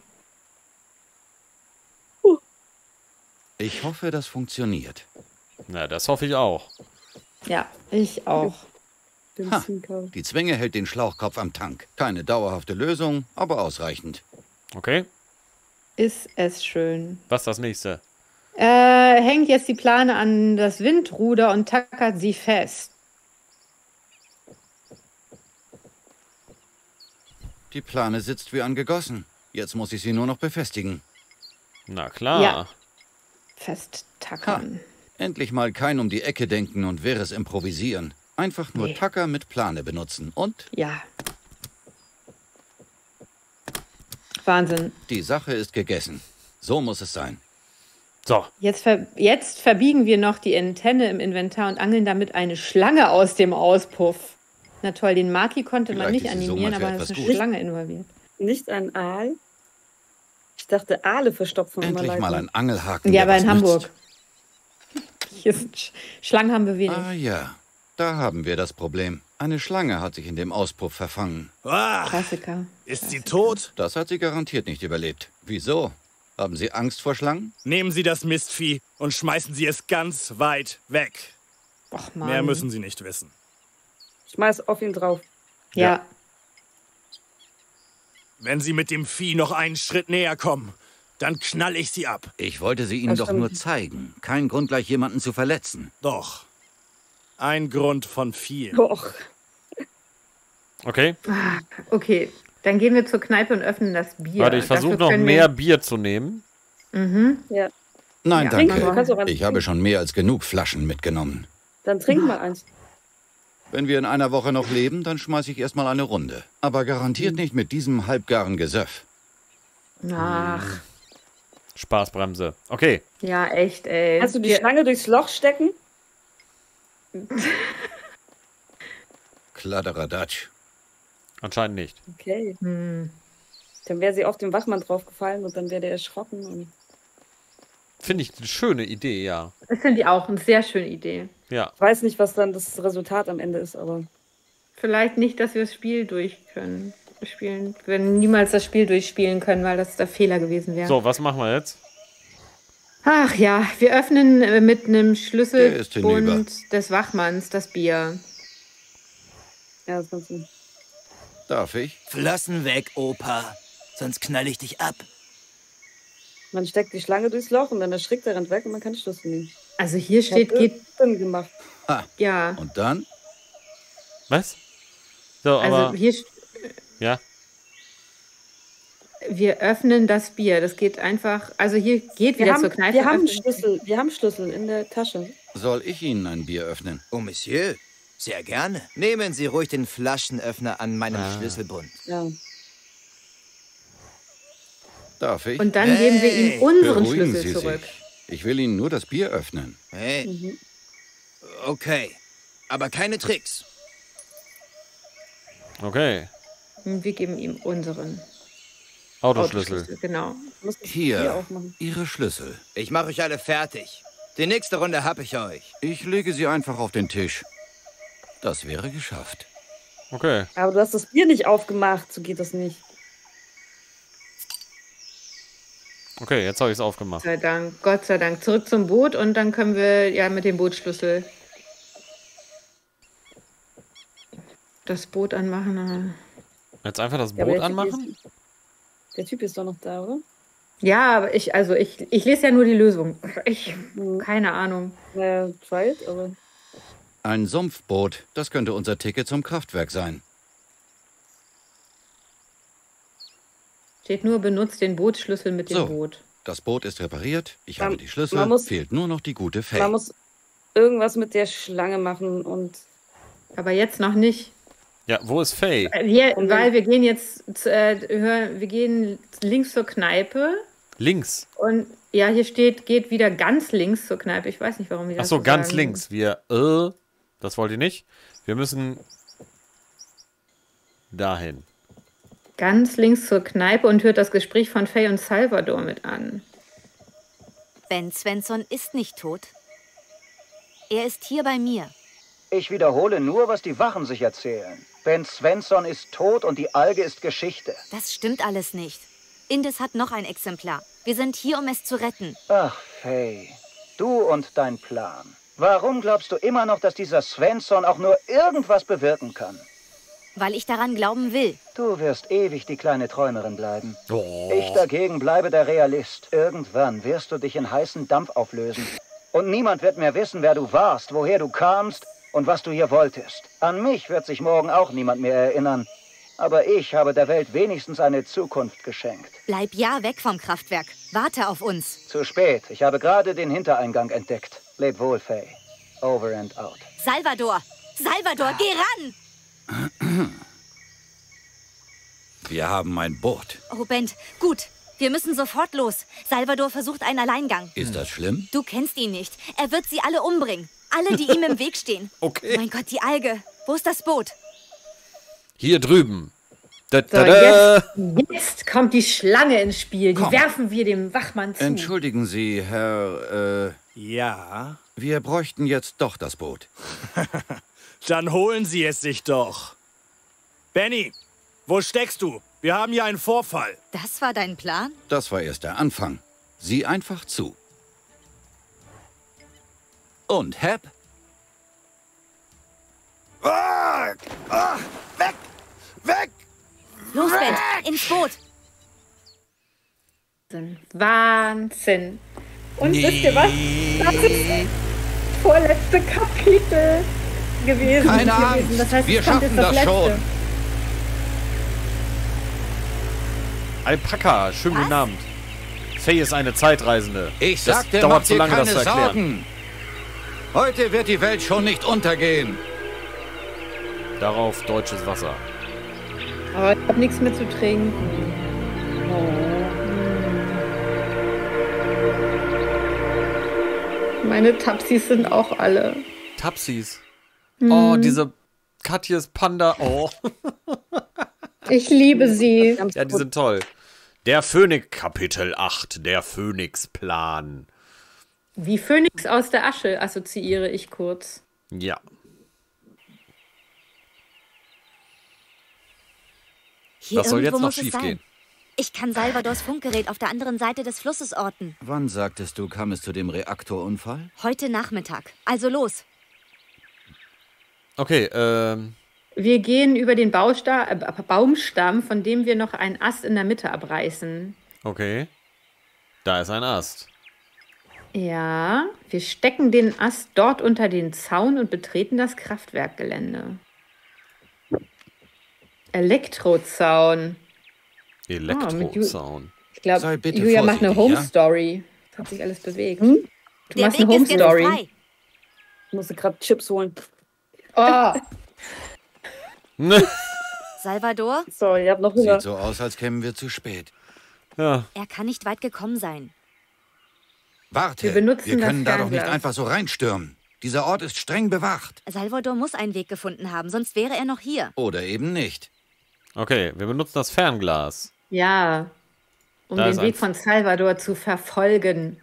Ich hoffe, das funktioniert. Na, das hoffe ich auch. Ja, ich auch. Ha, die Zwinge hält den Schlauchkopf am Tank. Keine dauerhafte Lösung, aber ausreichend. Okay. Ist es schön. Was ist das nächste? Äh, hängt jetzt die Plane an das Windruder und tackert sie fest. Die Plane sitzt wie angegossen. Jetzt muss ich sie nur noch befestigen. Na klar. Ja. Festtackern. Ha, endlich mal kein um die Ecke denken und wirres improvisieren. Einfach nur nee. Tacker mit Plane benutzen und... Ja. Wahnsinn. Die Sache ist gegessen. So muss es sein. So. Jetzt, ver jetzt verbiegen wir noch die Antenne im Inventar und angeln damit eine Schlange aus dem Auspuff. Na toll, den Maki konnte Vielleicht man nicht ist animieren, so aber da ist eine gut. Schlange involviert. Nicht ein Aal? Ich dachte, Aale verstopfen Endlich immer mal ein Angelhaken. Ja, aber in Hamburg. Nützt. Hier sind Sch Schlangen haben wir wenig. Ah ja, da haben wir das Problem. Eine Schlange hat sich in dem Auspuff verfangen. Ah, Klassiker. Ist Klassiker. sie tot? Das hat sie garantiert nicht überlebt. Wieso? Haben Sie Angst vor Schlangen? Nehmen Sie das Mistvieh und schmeißen Sie es ganz weit weg. Och, Mann. Mehr müssen Sie nicht wissen. Schmeiß auf ihn drauf. Ja. ja. Wenn Sie mit dem Vieh noch einen Schritt näher kommen, dann knall ich Sie ab. Ich wollte sie Ihnen doch nur zeigen. Kein Grund, gleich jemanden zu verletzen. Doch. Ein Grund von vielen. Doch. Okay. Okay, dann gehen wir zur Kneipe und öffnen das Bier. Warte, ich versuche noch mehr Bier zu nehmen. Mhm. Ja. Nein, ja. danke. Ich habe schon mehr als genug Flaschen mitgenommen. Dann trink mal eins. Wenn wir in einer Woche noch leben, dann schmeiße ich erstmal eine Runde. Aber garantiert nicht mit diesem halbgaren Gesöff. Ach. Spaßbremse. Okay. Ja, echt, ey. Kannst du die Schlange durchs Loch stecken? Kladderadatsch. Anscheinend nicht. Okay. Hm. Dann wäre sie auf den Wachmann draufgefallen und dann wäre der erschrocken. Und Finde ich eine schöne Idee, ja. Das finde ich auch eine sehr schöne Idee. Ja. Ich weiß nicht, was dann das Resultat am Ende ist, aber... Vielleicht nicht, dass wir das Spiel durch können. Spielen. Wir werden niemals das Spiel durchspielen können, weil das der Fehler gewesen wäre. So, was machen wir jetzt? Ach ja, wir öffnen mit einem Schlüsselbund des Wachmanns das Bier. Ja, das kannst du. Darf ich? Flossen weg, Opa. Sonst knall ich dich ab. Man steckt die Schlange durchs Loch und dann erschrickt er, rennt weg und man kann den Schlüssel nehmen. Also hier steht, geht... Sinn gemacht. Ah. Ja. Und dann? Was? So, also aber... hier... Ja. Wir öffnen das Bier. Das geht einfach... Also hier geht wir wieder haben, zur Kneipe. Wir haben Schlüssel. Wir haben Schlüssel in der Tasche. Soll ich Ihnen ein Bier öffnen? Oh, Monsieur. Sehr gerne. Nehmen Sie ruhig den Flaschenöffner an meinem ah. Schlüsselbund. Ja. Darf ich? Und dann hey. geben wir ihm unseren Beruhigen Schlüssel Sie zurück. Sich. Ich will Ihnen nur das Bier öffnen. Hey. Mhm. Okay. Aber keine Tricks. Okay. Wir geben ihm unseren Autoschlüssel. Autoschlüssel. Genau. Hier, Ihre Schlüssel. Ich mache euch alle fertig. Die nächste Runde hab ich euch. Ich lege sie einfach auf den Tisch. Das wäre geschafft. Okay. Aber du hast das Bier nicht aufgemacht, so geht das nicht. Okay, jetzt habe ich es aufgemacht. Gott sei Dank, Gott sei Dank. Zurück zum Boot und dann können wir ja mit dem Bootschlüssel das Boot anmachen. Jetzt einfach das Ja, Boot der Typ anmachen? ist- Der Typ ist doch noch da, oder? Ja, aber ich, also ich, ich lese ja nur die Lösung. Ich, Mhm. keine Ahnung. Naja, try it, aber... Ein Sumpfboot, das könnte unser Ticket zum Kraftwerk sein. Steht nur, benutzt den Bootsschlüssel mit dem So. Boot. Das Boot ist repariert, ich Man- habe die Schlüssel, man muss- fehlt nur noch die gute Fee. Man muss irgendwas mit der Schlange machen und... Aber jetzt noch nicht. Ja, wo ist Faye? Wir, Und weil wir gehen jetzt, zu, äh, hör, wir gehen links zur Kneipe Links. und ja, hier steht, geht wieder ganz links zur Kneipe. Ich weiß nicht, warum wir das Achso, so ganz sagen. links. Wir, äh, das wollt ihr nicht. Wir müssen dahin. ganz links zur Kneipe und hört das Gespräch von Faye und Salvador mit an. Ben Svensson ist nicht tot. Er ist hier bei mir. Ich wiederhole nur, was die Wachen sich erzählen. Ben Svensson ist tot und die Alge ist Geschichte. Das stimmt alles nicht. Indis hat noch ein Exemplar. Wir sind hier, um es zu retten. Ach, Faye. Du und dein Plan. Warum glaubst du immer noch, dass dieser Svensson auch nur irgendwas bewirken kann? Weil ich daran glauben will. Du wirst ewig die kleine Träumerin bleiben. Oh. Ich dagegen bleibe der Realist. Irgendwann wirst du dich in heißen Dampf auflösen. Und niemand wird mehr wissen, wer du warst, woher du kamst und was du hier wolltest. An mich wird sich morgen auch niemand mehr erinnern. Aber ich habe der Welt wenigstens eine Zukunft geschenkt. Bleib ja weg vom Kraftwerk. Warte auf uns. Zu spät. Ich habe gerade den Hintereingang entdeckt. Leb wohl, Faye. Over and out. Salvador! Salvador, geh ran! Wir haben ein Boot. Oh, Bent, gut. Wir müssen sofort los. Salvador versucht einen Alleingang. Ist das schlimm? Du kennst ihn nicht. Er wird sie alle umbringen. Alle, die ihm im Weg stehen. Okay. Oh mein Gott, die Alge. Wo ist das Boot? Hier drüben. Da, So, da, da. jetzt, jetzt kommt die Schlange ins Spiel. Die Komm. werfen wir dem Wachmann zu. Entschuldigen Sie, Herr, äh... Ja? Wir bräuchten jetzt doch das Boot. Dann holen Sie es sich doch. Benny, wo steckst du? Wir haben hier einen Vorfall. Das war dein Plan? Das war erst der Anfang. Sieh einfach zu. Und Hep? Ah, ah, weg! Weg! Los, Bent, ins Boot! Wahnsinn. Und wisst ihr was? Das ist das vorletzte Kapitel gewesen. Keine gewesen. Angst, Das heißt, wir es kommt schaffen jetzt das letzte. schon. Alpaka, schönen guten Abend. Faye ist eine Zeitreisende. Ich das sagte, dauert mach zu dir lange, das keine zu erklären. Sorgen. Heute wird die Welt schon nicht untergehen. Darauf deutsches Wasser. Aber ich habe nichts mehr zu trinken. Oh. Meine Tapsis sind auch alle. Tapsis. Hm. Oh, diese Katjes Panda. Oh. Ich liebe sie. Ja, die sind toll. Der Phönix, Kapitel acht, der Phönix-Plan. Wie Phönix aus der Asche assoziiere ich kurz. Ja. Hier Was soll irgendwo jetzt noch muss es schief sein. gehen? Ich kann Salvadors Funkgerät auf der anderen Seite des Flusses orten. Wann sagtest du, kam es zu dem Reaktorunfall? Heute Nachmittag. Also los. Okay, ähm... Wir gehen über den Bausta äh, Baumstamm, von dem wir noch einen Ast in der Mitte abreißen. Okay. Da ist ein Ast. Ja, wir stecken den Ast dort unter den Zaun und betreten das Kraftwerkgelände. Elektrozaun. Elektrozaun. Ich glaube, Julia macht eine Home Story. Das hat sich alles bewegt. Hm? Du Der machst Weg eine Home ist jetzt Story. frei. Ich musste gerade Chips holen. Oh. Salvador? Sorry, ich hab noch Hunger. Sieht so aus, als kämen wir zu spät. Ja. Er kann nicht weit gekommen sein. Warte, Wir benutzen wir können das da doch nicht Fernglas. einfach so reinstürmen. Dieser Ort ist streng bewacht. Salvador muss einen Weg gefunden haben, sonst wäre er noch hier. Oder eben nicht. Okay, wir benutzen das Fernglas. Ja, um Da den ist ein Weg von Salvador zu verfolgen.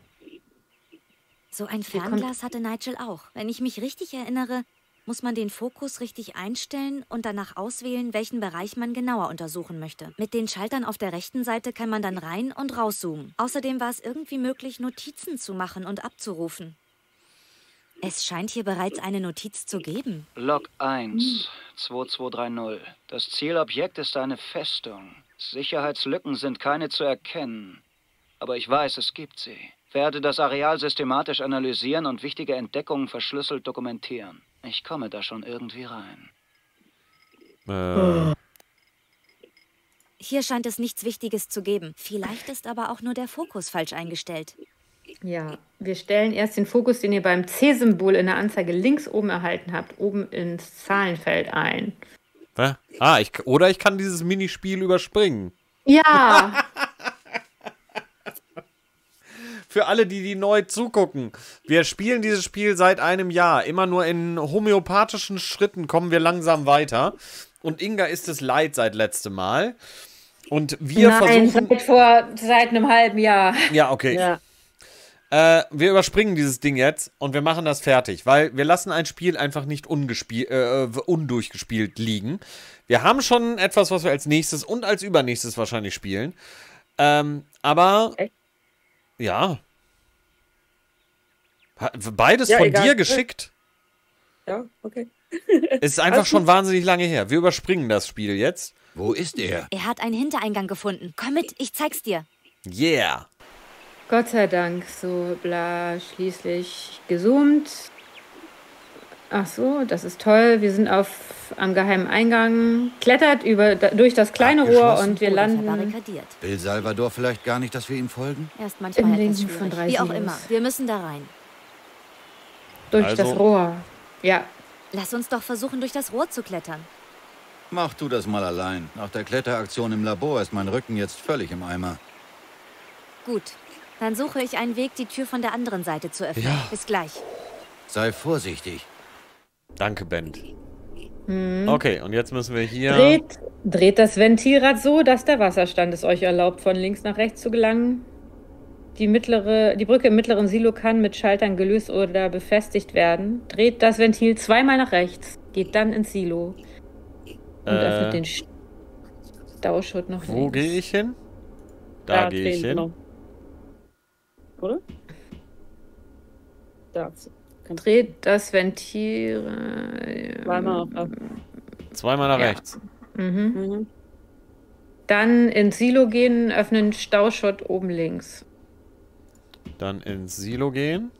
So ein Fernglas hatte Nigel auch. Wenn ich mich richtig erinnere, muss man den Fokus richtig einstellen und danach auswählen, welchen Bereich man genauer untersuchen möchte. Mit den Schaltern auf der rechten Seite kann man dann rein- und rauszoomen. Außerdem war es irgendwie möglich, Notizen zu machen und abzurufen. Es scheint hier bereits eine Notiz zu geben. Log eins, zwei zwei drei null. Das Zielobjekt ist eine Festung. Sicherheitslücken sind keine zu erkennen. Aber ich weiß, es gibt sie. Werde das Areal systematisch analysieren und wichtige Entdeckungen verschlüsselt dokumentieren. Ich komme da schon irgendwie rein. Äh. Hier scheint es nichts Wichtiges zu geben. Vielleicht ist aber auch nur der Fokus falsch eingestellt. Ja, wir stellen erst den Fokus, den ihr beim C-Symbol in der Anzeige links oben erhalten habt, oben ins Zahlenfeld ein. Hä? Ah, ich, oder ich kann dieses Minispiel überspringen. Ja. Für alle, die, die neu zugucken. Wir spielen dieses Spiel seit einem Jahr. Immer nur in homöopathischen Schritten kommen wir langsam weiter. und Inga ist es leid seit letztem Mal. Und wir Nein, versuchen... seit, vor, seit einem halben Jahr. Ja, okay. Ja. Äh, wir überspringen dieses Ding jetzt und wir machen das fertig, weil wir lassen ein Spiel einfach nicht ungespielt, äh, undurchgespielt liegen. Wir haben schon etwas, was wir als nächstes und als übernächstes wahrscheinlich spielen. Ähm, aber... Echt? Ja. Beides ja, von egal. dir geschickt. Ja, okay. Es ist einfach schon wahnsinnig lange her. Wir überspringen das Spiel jetzt. Wo ist er? Er hat einen Hintereingang gefunden. Komm mit, ich zeig's dir. Yeah. Gott sei Dank, so bla, schließlich gezoomt. Ach so, das ist toll. Wir sind auf am geheimen Eingang, klettert über da, durch das kleine Rohr und wir landen. Will Salvador vielleicht gar nicht, dass wir ihm folgen? Er ist manchmal etwas schwierig. Wie auch immer, wir müssen da rein. Durch Also- das Rohr. Ja. Lass uns doch versuchen, durch das Rohr zu klettern. Mach du das mal allein. Nach der Kletteraktion im Labor ist mein Rücken jetzt völlig im Eimer. Gut, dann suche ich einen Weg, die Tür von der anderen Seite zu öffnen. Ja. Bis gleich. Sei vorsichtig. Danke, Ben. Hm. Okay, und jetzt müssen wir hier... Dreht, dreht das Ventilrad so, dass der Wasserstand es euch erlaubt, von links nach rechts zu gelangen. Die, mittlere, die Brücke im mittleren Silo kann mit Schaltern gelöst oder befestigt werden. Dreht das Ventil zweimal nach rechts, geht dann ins Silo und Äh, öffnet den Stauschutt noch Wo links. gehe ich hin? Da Da gehe ich drehen, hin. genau. Oder? Da. Dreht das Ventil... Äh, Zweimal nach rechts. Zweimal nach Ja. rechts. Mhm. Mhm. Dann ins Silo gehen, öffnen Stauschutt oben links. Dann ins Silo gehen.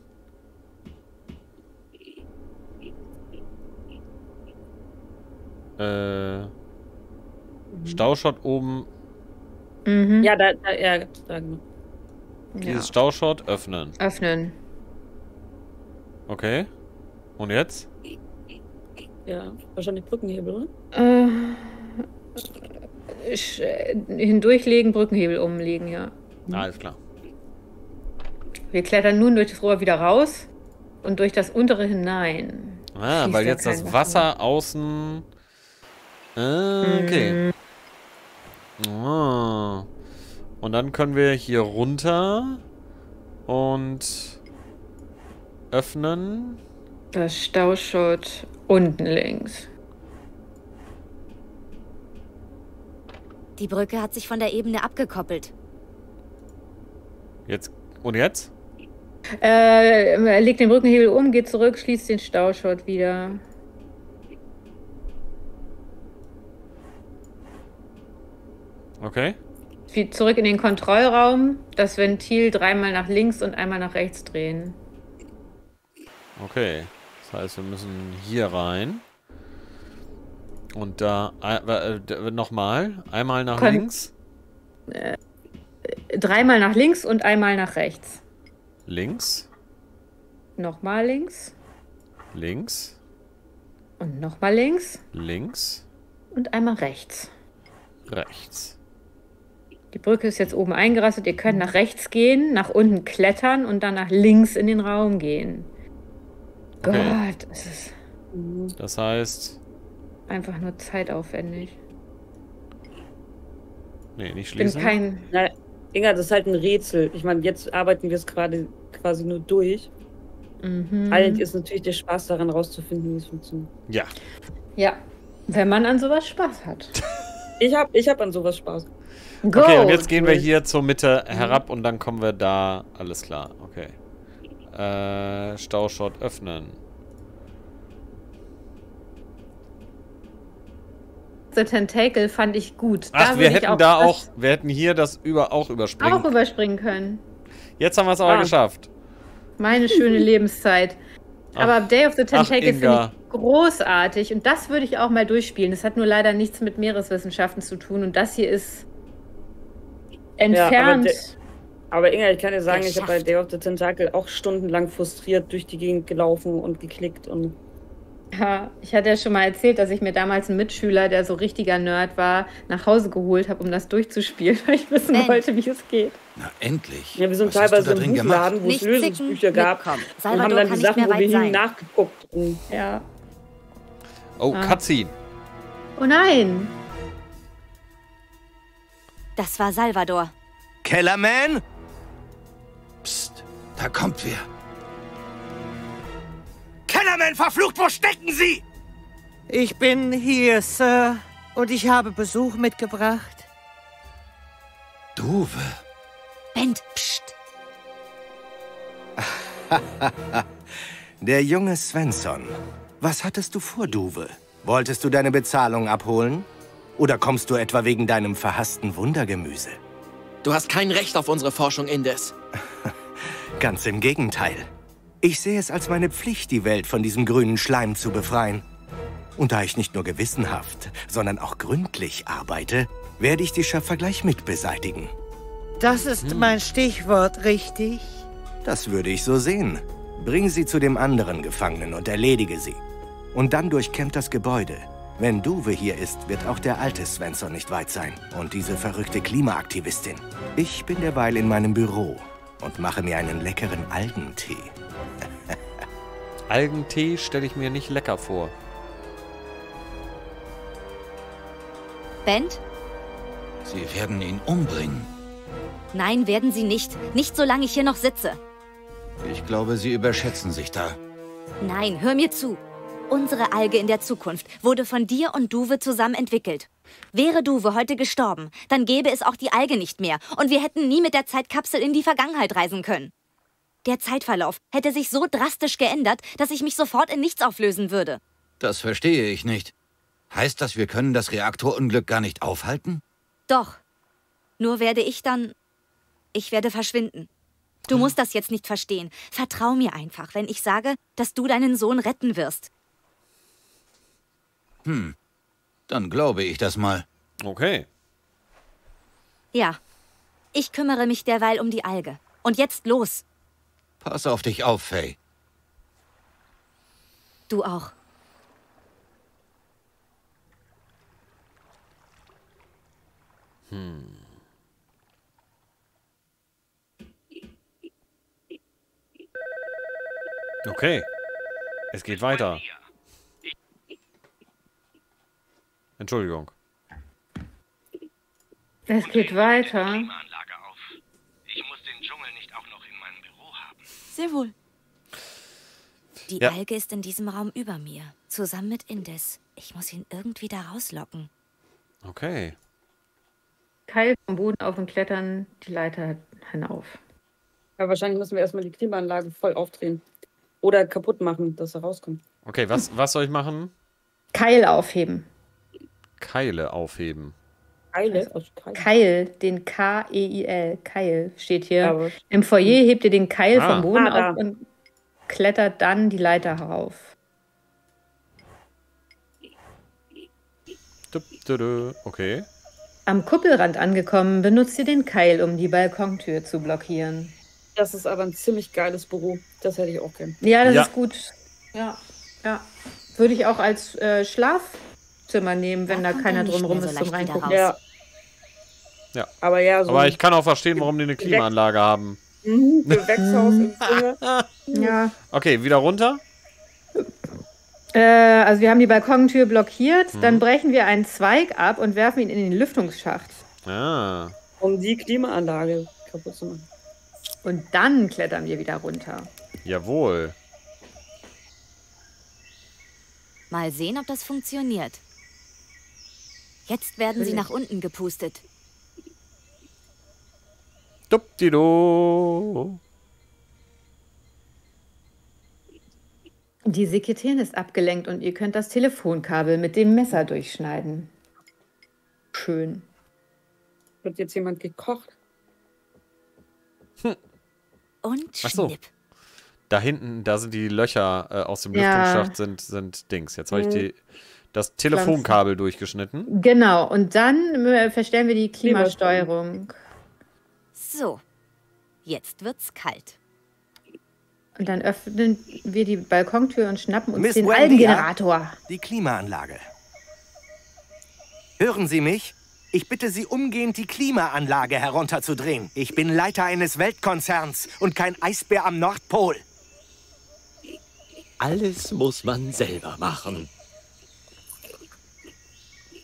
Äh, Stauschott oben. Mhm. Ja, da, da, ja, da genau. Dieses Stauschott öffnen. Öffnen. Okay. Und jetzt? Ja, wahrscheinlich Brückenhebel, oder? Äh, sch- äh, hindurchlegen, Brückenhebel umlegen, ja. Alles klar. Wir klettern nun durch das Rohr wieder raus und durch das untere hinein. Ah, Schießt weil ja jetzt das kein Wasser außen... Ah, okay. Ah. Und dann können wir hier runter und öffnen. Das Stauschutt unten links. Die Brücke hat sich von der Ebene abgekoppelt. Jetzt. Und jetzt? Äh, legt den Brückenhebel um, geht zurück, schließt den Stauschutt wieder. Okay. Wie zurück in den Kontrollraum, das Ventil dreimal nach links und einmal nach rechts drehen. Okay. Das heißt, wir müssen hier rein. Und da äh, äh, nochmal. Einmal nach Kon- links. Äh, dreimal nach links und einmal nach rechts. Links. Nochmal links Links. und nochmal links Links. und einmal rechts. Rechts. Die Brücke ist jetzt oben eingerastet. Ihr könnt nach rechts gehen, nach unten klettern und dann nach links in den Raum gehen. Okay. Gott, es ist Das heißt. einfach nur zeitaufwendig. Nee, nicht Ich bin schließen. kein. Na, Inga, das ist halt ein Rätsel. Ich meine, jetzt arbeiten wir es gerade quasi nur durch. Mhm. Eigentlich ist natürlich der Spaß daran, rauszufinden, wie es funktioniert. Ja. Ja, wenn man an sowas Spaß hat. Ich hab, ich hab an sowas Spaß. Go! Okay, und jetzt gehen wir hier zur Mitte herab und dann kommen wir da. Alles klar, okay. Äh, Stauschott öffnen. The Tentacle fand ich gut. Ach, Da wir würde ich hätten da auch, das wir hätten hier das über auch überspringen. auch überspringen können. Jetzt haben wir es aber Ah. geschafft. Meine schöne Lebenszeit. Aber Day of the Tentacle finde Inga. ich großartig und das würde ich auch mal durchspielen. Das hat nur leider nichts mit Meereswissenschaften zu tun und das hier ist entfernt. Ja, aber, aber Inga, ich kann dir sagen, ich habe bei Geschafft. Day of the Tentacle auch stundenlang frustriert durch die Gegend gelaufen und geklickt und Ja, ich hatte ja schon mal erzählt, dass ich mir damals einen Mitschüler, der so richtiger Nerd war, nach Hause geholt habe, um das durchzuspielen, weil ich wissen Ben. wollte, wie es geht. Na, endlich. ja, wir sind Was hast du teilweise da im drin gemacht? Buchladen, wo es Nicht zicken, Lösungsbücher gab mitkommen. und Salvador haben dann kann die nicht Sachen, mehr wo wir weit hin, sein. nachgeguckt. Und Ja. Oh, Ah. Cutscene. Oh nein! Das war Salvador. Kellerman? Psst, da kommt wer. Kellerman, verflucht, wo stecken Sie? Ich bin hier, Sir. Und ich habe Besuch mitgebracht. Duwe. Bent, pst. Der junge Svensson. Was hattest du vor, Duwe? Wolltest du deine Bezahlung abholen? Oder kommst du etwa wegen deinem verhassten Wundergemüse? Du hast kein Recht auf unsere Forschung, Indes. Ganz im Gegenteil. Ich sehe es als meine Pflicht, die Welt von diesem grünen Schleim zu befreien. Und da ich nicht nur gewissenhaft, sondern auch gründlich arbeite, werde ich die Schöpfer gleich mit beseitigen. Das ist hm. mein Stichwort, richtig? Das würde ich so sehen. Bring sie zu dem anderen Gefangenen und erledige sie. Und dann durchkämmt das Gebäude. Wenn Duwe hier ist, wird auch der alte Svensson nicht weit sein. Und diese verrückte Klimaaktivistin. Ich bin derweil in meinem Büro und mache mir einen leckeren Algentee. Algentee stelle ich mir nicht lecker vor. Bent? Sie werden ihn umbringen. Nein, werden sie nicht. Nicht, solange ich hier noch sitze. Ich glaube, Sie überschätzen sich da. Nein, hör mir zu. Unsere Alge in der Zukunft wurde von dir und Duwe zusammen entwickelt. Wäre Duwe heute gestorben, dann gäbe es auch die Alge nicht mehr und wir hätten nie mit der Zeitkapsel in die Vergangenheit reisen können. Der Zeitverlauf hätte sich so drastisch geändert, dass ich mich sofort in nichts auflösen würde. Das verstehe ich nicht. Heißt das, wir können das Reaktorunglück gar nicht aufhalten? Doch. Nur werde ich dann... Ich werde verschwinden. Du hm. musst das jetzt nicht verstehen. Vertrau mir einfach, wenn ich sage, dass du deinen Sohn retten wirst. Hm, dann glaube ich das mal. Okay. Ja, ich kümmere mich derweil um die Alge. Und jetzt los. Pass auf dich auf, Faye. Du auch. Hm. Okay. Es geht weiter. Entschuldigung. Es geht weiter. Ich muss den Dschungel nicht auch noch in meinem Büro haben. Sehr wohl. Die Ja. Alge ist in diesem Raum über mir, zusammen mit Indes. Ich muss ihn irgendwie da rauslocken. Okay. Keil vom Boden auf und klettern die Leiter hinauf. Ja, wahrscheinlich müssen wir erstmal die Klimaanlage voll aufdrehen. Oder kaputt machen, dass er rauskommt. Okay, was, was soll ich machen? Keil aufheben. Keile aufheben. Keile? Also Keil. Keil, den K E I L. Keil steht hier. Ja, im Foyer hebt ihr den Keil Ah. vom Boden Ah, auf und klettert dann die Leiter herauf. Dup, du, du. Okay. Am Kuppelrand angekommen, benutzt ihr den Keil, um die Balkontür zu blockieren. Das ist aber ein ziemlich geiles Büro. Das hätte ich auch gern. Ja, das Ja. ist gut. Ja, ja. Würde ich auch als äh, Schlafzimmer nehmen, wenn Da da kommt keiner er nicht drumherum mehr ist so zum leicht wieder Reingucken. raus. Ja. Ja. Aber ja, so Aber ein ich kann auch verstehen, warum die eine Klimaanlage haben. Mhm, Gewächshaus im Dschungel. Ja. Okay, wieder runter. Äh, also wir haben die Balkontür blockiert, Mhm. dann brechen wir einen Zweig ab und werfen ihn in den Lüftungsschacht. Ah. Um die Klimaanlage kaputt zu machen. Und dann klettern wir wieder runter. Jawohl. Mal sehen, ob das funktioniert. Jetzt werden sie nach unten gepustet. Dupdido. Die Sekretärin ist abgelenkt und ihr könnt das Telefonkabel mit dem Messer durchschneiden. Schön. Wird jetzt jemand gekocht? Und Ach so. schnipp. Da hinten, da sind die Löcher äh, aus dem Ja. Lüftungsschacht, sind, sind Dings. Jetzt habe ich die, das Telefonkabel durchgeschnitten. Genau, und dann äh, verstellen wir die Klimasteuerung. So, jetzt wird's kalt. Und dann öffnen wir die Balkontür und schnappen uns Miss den Wendy, Algengenerator. Die Klimaanlage. Hören Sie mich? Ich bitte Sie umgehend, die Klimaanlage herunterzudrehen. Ich bin Leiter eines Weltkonzerns und kein Eisbär am Nordpol. Alles muss man selber machen.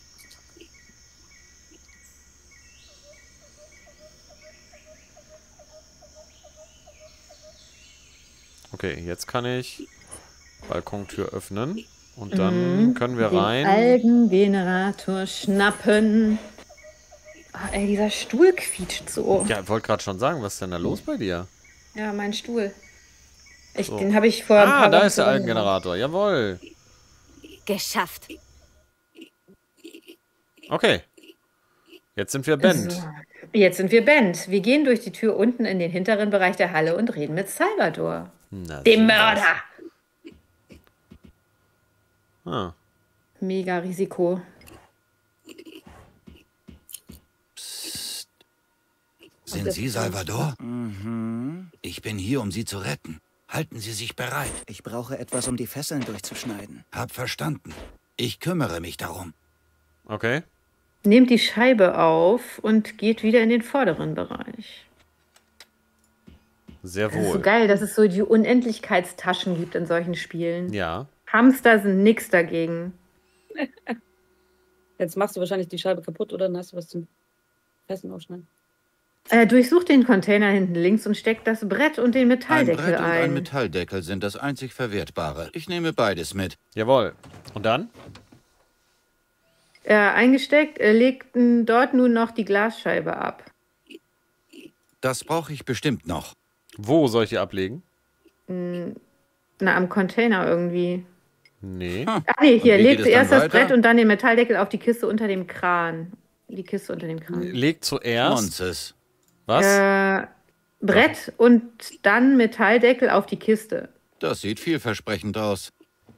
Okay, jetzt kann ich Balkontür öffnen. Und dann Mhm. können wir Den rein. Algengenerator schnappen. Oh, ey, dieser Stuhl quietscht so. Ja, ich wollte gerade schon sagen, was ist denn da los bei dir? Ja, mein Stuhl. Ich, So. Den habe ich vor ein Ah, paar da Wochen ist der zusammengebaut. Algengenerator. Jawohl. Geschafft. Okay. Jetzt sind wir Band. So. Jetzt sind wir Band. Wir gehen durch die Tür unten in den hinteren Bereich der Halle und reden mit Salvador. Na, Dem sowas. Mörder. Ah. Mega Risiko. Sind Sie Salvador? Mhm. Ich bin hier, um Sie zu retten. Halten Sie sich bereit. Ich brauche etwas, um die Fesseln durchzuschneiden. Hab verstanden. Ich kümmere mich darum. Okay. Nehmt die Scheibe auf und geht wieder in den vorderen Bereich. Sehr Das ist so wohl. geil, dass es so die Unendlichkeitstaschen gibt in solchen Spielen. Ja. Hamster sind nix dagegen. Jetzt machst du wahrscheinlich die Scheibe kaputt oder dann hast du was zum Essen aufschneiden. Äh, durchsucht den Container hinten links und steckt das Brett und den Ein Metalldeckel Brett und ein ein. Metalldeckel sind das einzig Verwertbare. Ich nehme beides mit. Jawohl. Und dann? Äh, eingesteckt, er legt n- dort nun noch die Glasscheibe ab. Das brauche ich bestimmt noch. Wo soll ich die ablegen? Hm, Na, am Container irgendwie. Nee. Ach nee, hier, Und wie legt geht es zuerst dann das weiter? Brett und dann den Metalldeckel auf die Kiste unter dem Kran. Die Kiste unter dem Kran. Legt zuerst. Monses. Was? Äh, Brett und dann Metalldeckel auf die Kiste. Das sieht vielversprechend aus.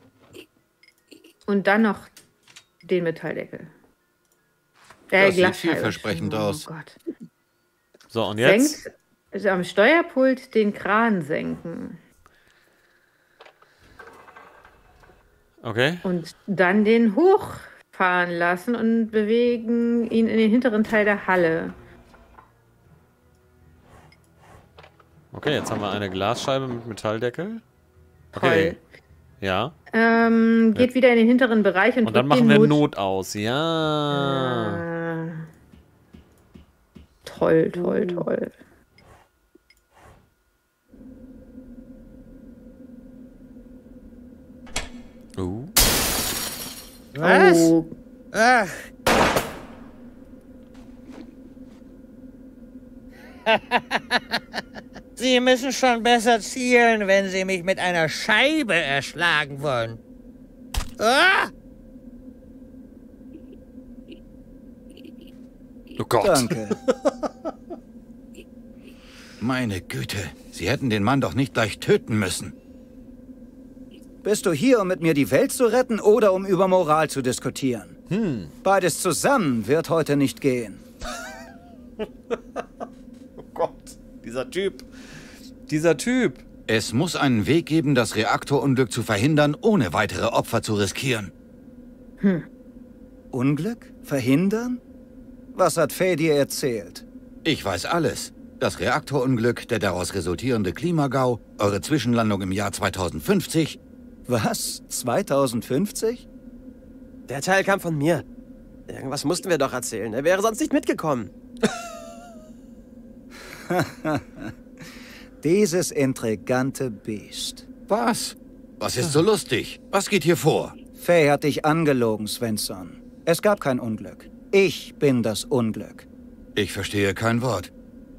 Und dann noch den Metalldeckel. Äh, Das sieht Glasscheibe. vielversprechend Oh aus. Gott. So, und jetzt? Senkt, also am Steuerpult den Kran senken. Okay. Und dann den hochfahren lassen und bewegen ihn in den hinteren Teil der Halle. Okay, jetzt haben wir eine Glasscheibe mit Metalldeckel. Okay. Ja. Ähm, geht Ja. wieder in den hinteren Bereich und, Und dann drückt machen den wir Not- Not aus. Ja. Äh, toll, toll, toll. Uh. Was? Oh. Ach. Sie müssen schon besser zielen, wenn Sie mich mit einer Scheibe erschlagen wollen. Ah! Oh Gott. Danke. Meine Güte, Sie hätten den Mann doch nicht gleich töten müssen. Bist du hier, um mit mir die Welt zu retten oder um über Moral zu diskutieren? Hm. Beides zusammen wird heute nicht gehen. Oh Gott. Dieser Typ. Dieser Typ. Es muss einen Weg geben, das Reaktorunglück zu verhindern, ohne weitere Opfer zu riskieren. Hm. Unglück? Verhindern? Was hat Faye dir erzählt? Ich weiß alles. Das Reaktorunglück, der daraus resultierende Klimagau, eure Zwischenlandung im Jahr zweitausendfünfzig. Was? zweitausendfünfzig? Der Teil kam von mir. Irgendwas mussten wir doch erzählen. Er wäre sonst nicht mitgekommen. Dieses intrigante Biest. Was? Was ist so lustig? Was geht hier vor? Faye hat dich angelogen, Svensson. Es gab kein Unglück. Ich bin das Unglück. Ich verstehe kein Wort.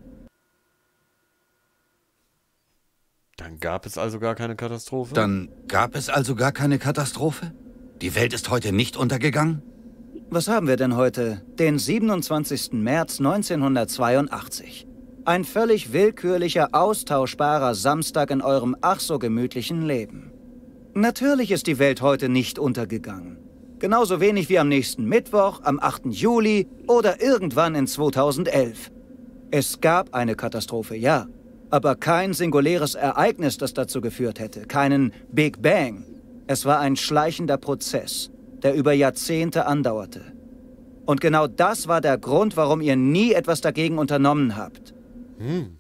Dann gab es also gar keine Katastrophe? Dann gab es also gar keine Katastrophe? Die Welt ist heute nicht untergegangen? Was haben wir denn heute? Den siebenundzwanzigsten März neunzehnhundertzweiundachtzig. Ein völlig willkürlicher, austauschbarer Samstag in eurem ach so gemütlichen Leben. Natürlich ist die Welt heute nicht untergegangen. Genauso wenig wie am nächsten Mittwoch, am achten Juli oder irgendwann in zweitausendelf. Es gab eine Katastrophe, ja, aber kein singuläres Ereignis, das dazu geführt hätte. Keinen Big Bang. Es war ein schleichender Prozess, der über Jahrzehnte andauerte. Und genau das war der Grund, warum ihr nie etwas dagegen unternommen habt. Hm.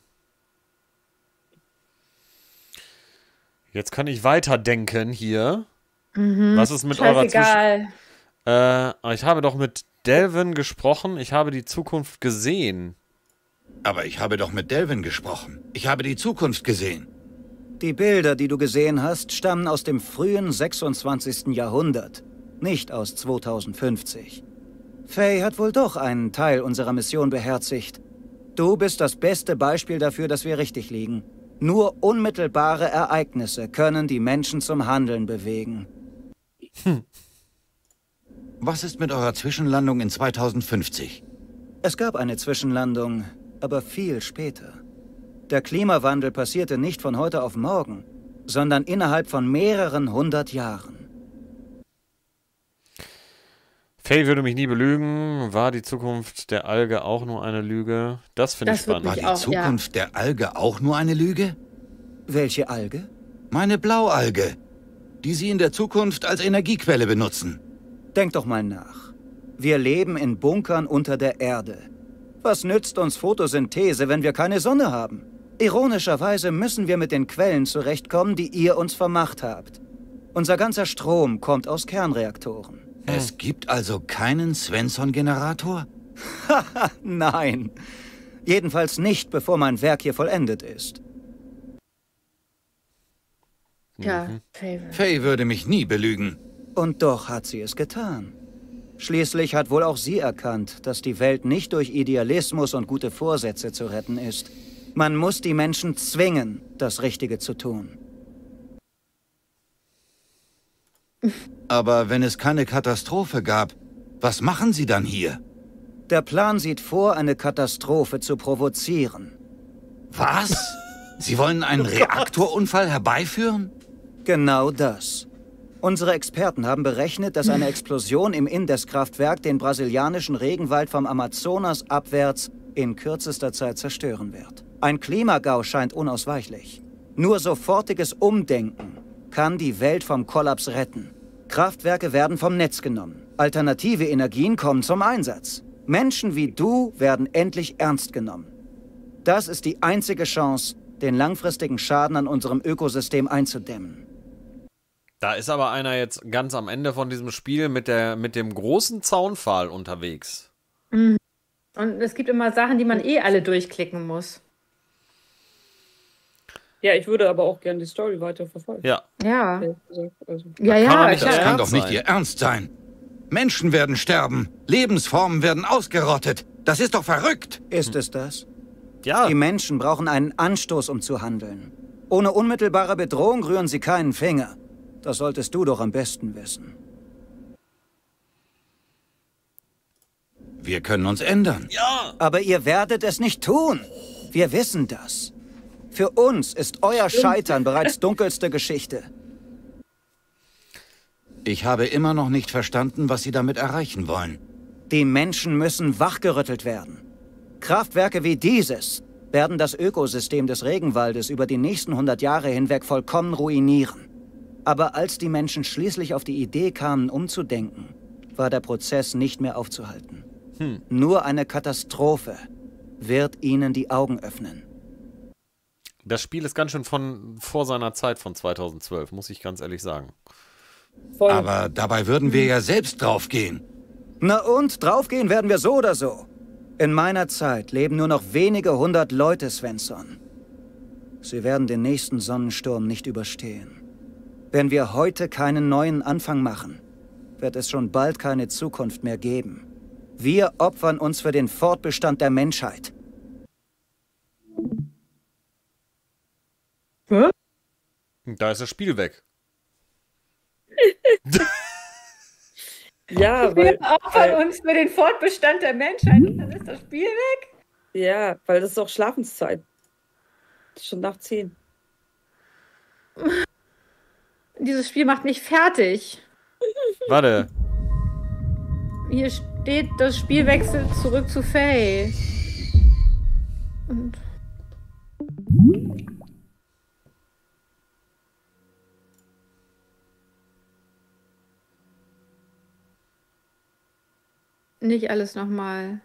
Jetzt kann ich weiterdenken hier. Mhm. Was ist mit eurer Scheißegal. Zwischen... Äh, ich habe doch mit Delvin gesprochen. Ich habe die Zukunft gesehen. Aber ich habe doch mit Delvin gesprochen. Ich habe die Zukunft gesehen. Die Bilder, die du gesehen hast, stammen aus dem frühen sechsundzwanzigsten Jahrhundert, nicht aus zweitausendfünfzig. Faye hat wohl doch einen Teil unserer Mission beherzigt. Du bist das beste Beispiel dafür, dass wir richtig liegen. Nur unmittelbare Ereignisse können die Menschen zum Handeln bewegen. Hm. Was ist mit eurer Zwischenlandung in zweitausendfünfzig? Es gab eine Zwischenlandung, aber viel später. Der Klimawandel passierte nicht von heute auf morgen, sondern innerhalb von mehreren hundert Jahren. Faye würde mich nie belügen. War die Zukunft der Alge auch nur eine Lüge? Das finde ich spannend. War die Zukunft der Alge auch nur eine Lüge? Welche Alge? Meine Blaualge, die Sie in der Zukunft als Energiequelle benutzen. Denk doch mal nach. Wir leben in Bunkern unter der Erde. Was nützt uns Photosynthese, wenn wir keine Sonne haben? Ironischerweise müssen wir mit den Quellen zurechtkommen, die ihr uns vermacht habt. Unser ganzer Strom kommt aus Kernreaktoren. Es gibt also keinen Svensson-Generator? Haha, nein. Jedenfalls nicht, bevor mein Werk hier vollendet ist. Ja, Faye. Faye würde mich nie belügen. Und doch hat sie es getan. Schließlich hat wohl auch sie erkannt, dass die Welt nicht durch Idealismus und gute Vorsätze zu retten ist. Man muss die Menschen zwingen, das Richtige zu tun. Aber wenn es keine Katastrophe gab, was machen Sie dann hier? Der Plan sieht vor, eine Katastrophe zu provozieren. Was? Sie wollen einen Reaktorunfall herbeiführen? Genau das. Unsere Experten haben berechnet, dass eine Explosion im Indes-Kraftwerk den brasilianischen Regenwald vom Amazonas abwärts in kürzester Zeit zerstören wird. Ein Klimagau scheint unausweichlich. Nur sofortiges Umdenken kann die Welt vom Kollaps retten. Kraftwerke werden vom Netz genommen. Alternative Energien kommen zum Einsatz. Menschen wie du werden endlich ernst genommen. Das ist die einzige Chance, den langfristigen Schaden an unserem Ökosystem einzudämmen. Da ist aber einer jetzt ganz am Ende von diesem Spiel mit, der, mit dem großen Zaunpfahl unterwegs. Mhm. Und es gibt immer Sachen, die man eh alle durchklicken muss. Ja, ich würde aber auch gerne die Story weiter verfolgen. Ja. Ja. Also, ja, ja. Das kann doch nicht Ihr Ernst sein. Menschen werden sterben. Lebensformen werden ausgerottet. Das ist doch verrückt. Ist es das? Ja. Die Menschen brauchen einen Anstoß, um zu handeln. Ohne unmittelbare Bedrohung rühren sie keinen Finger. Das solltest du doch am besten wissen. Wir können uns ändern. Ja. Aber ihr werdet es nicht tun. Wir wissen das. Für uns ist euer Scheitern bereits dunkelste Geschichte. Ich habe immer noch nicht verstanden, was Sie damit erreichen wollen. Die Menschen müssen wachgerüttelt werden. Kraftwerke wie dieses werden das Ökosystem des Regenwaldes über die nächsten hundert Jahre hinweg vollkommen ruinieren. Aber als die Menschen schließlich auf die Idee kamen, umzudenken, war der Prozess nicht mehr aufzuhalten. Hm. Nur eine Katastrophe wird ihnen die Augen öffnen. Das Spiel ist ganz schön von vor seiner Zeit von zweitausendzwölf, muss ich ganz ehrlich sagen. Voll. Aber dabei würden wir ja selbst draufgehen. Na und? Draufgehen werden wir so oder so. In meiner Zeit leben nur noch wenige hundert Leute, Svensson. Sie werden den nächsten Sonnensturm nicht überstehen. Wenn wir heute keinen neuen Anfang machen, wird es schon bald keine Zukunft mehr geben. Wir opfern uns für den Fortbestand der Menschheit. Hä? Da ist das Spiel weg. Ja, Wir weil, opfern weil, uns für den Fortbestand der Menschheit und dann ist das Spiel weg? ja, weil das ist auch Schlafenszeit. Das ist schon nach zehn. Dieses Spiel macht mich fertig. Warte. Hier steht, das Spiel wechselt zurück zu Faye. Und nicht alles nochmal.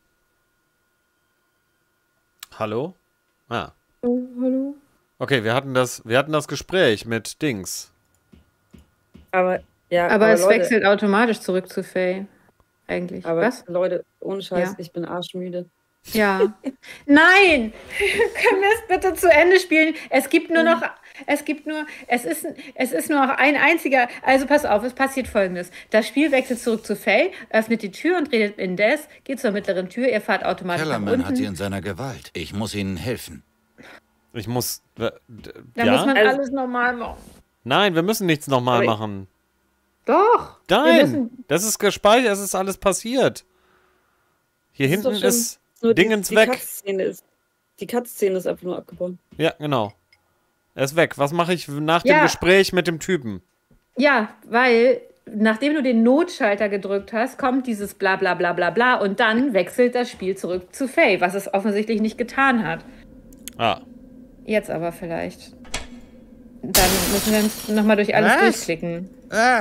Hallo? Ah. Oh, hallo? Okay, wir hatten das, wir hatten das Gespräch mit Dings. Aber, ja, Aber, aber es Leute, wechselt automatisch zurück zu Faye. Eigentlich. aber Was? Leute, ohne Scheiß, Ja. ich bin arschmüde. Ja. Nein! Können wir es bitte zu Ende spielen? Es gibt nur noch, es gibt nur, es ist, es ist nur noch ein einziger, also pass auf, es passiert Folgendes. Das Spiel wechselt zurück zu Faye, öffnet die Tür und redet indes, geht zur mittleren Tür, ihr fahrt automatisch nach Kellerman unten. hat sie in seiner Gewalt. Ich muss ihnen helfen. Ich muss... Äh, Da ja? muss man alles normal machen. Nein, wir müssen nichts nochmal Aber- machen. Doch! wir Nein, müssen- das ist gespeichert, es ist alles passiert. Hier Das ist doch hinten schon ist nur die- Dingens die weg. Cut-Szene ist, die Cut-Szene ist einfach nur abgebaut. Ja, genau. Er ist weg. Was mache ich nach dem Ja. Gespräch mit dem Typen? Ja, weil nachdem du den Notschalter gedrückt hast, kommt dieses bla bla bla bla bla und dann wechselt das Spiel zurück zu Faye, was es offensichtlich nicht getan hat. Ah. Jetzt aber vielleicht. Dann müssen wir uns nochmal durch alles Was? durchklicken. Ach.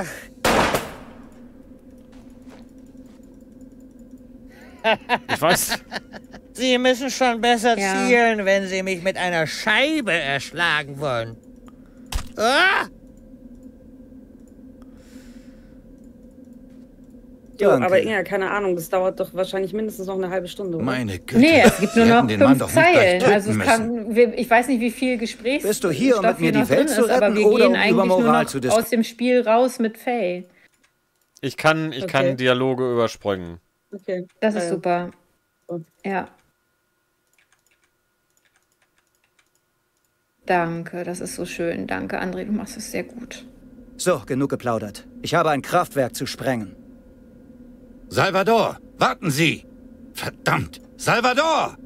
Ich weiß. Sie müssen schon besser Ja. zielen, wenn Sie mich mit einer Scheibe erschlagen wollen. Ah! Jo, Danke. aber Inga, keine Ahnung, das dauert doch wahrscheinlich mindestens noch eine halbe Stunde. Oder? Meine Güte. Nee, es gibt nur Sie noch hätten den Mann fünf doch nicht gleich Zeilen. töten Also es kann, wir- ich weiß nicht, wie viel Gesprächs. Bist du hier, um mit Stoff mir die noch Welt drin zu ist, aber retten wir oder gehen um über eigentlich nur Moral noch zu diskutieren? aus dem Spiel raus mit Faye. Ich kann, ich Okay. kann Dialoge überspringen. Okay. Das ist Ja, ja. super. So. Ja. Danke, das ist so schön. Danke, André, du machst es sehr gut. So, genug geplaudert. Ich habe ein Kraftwerk zu sprengen. Salvador, warten Sie! Verdammt! Salvador!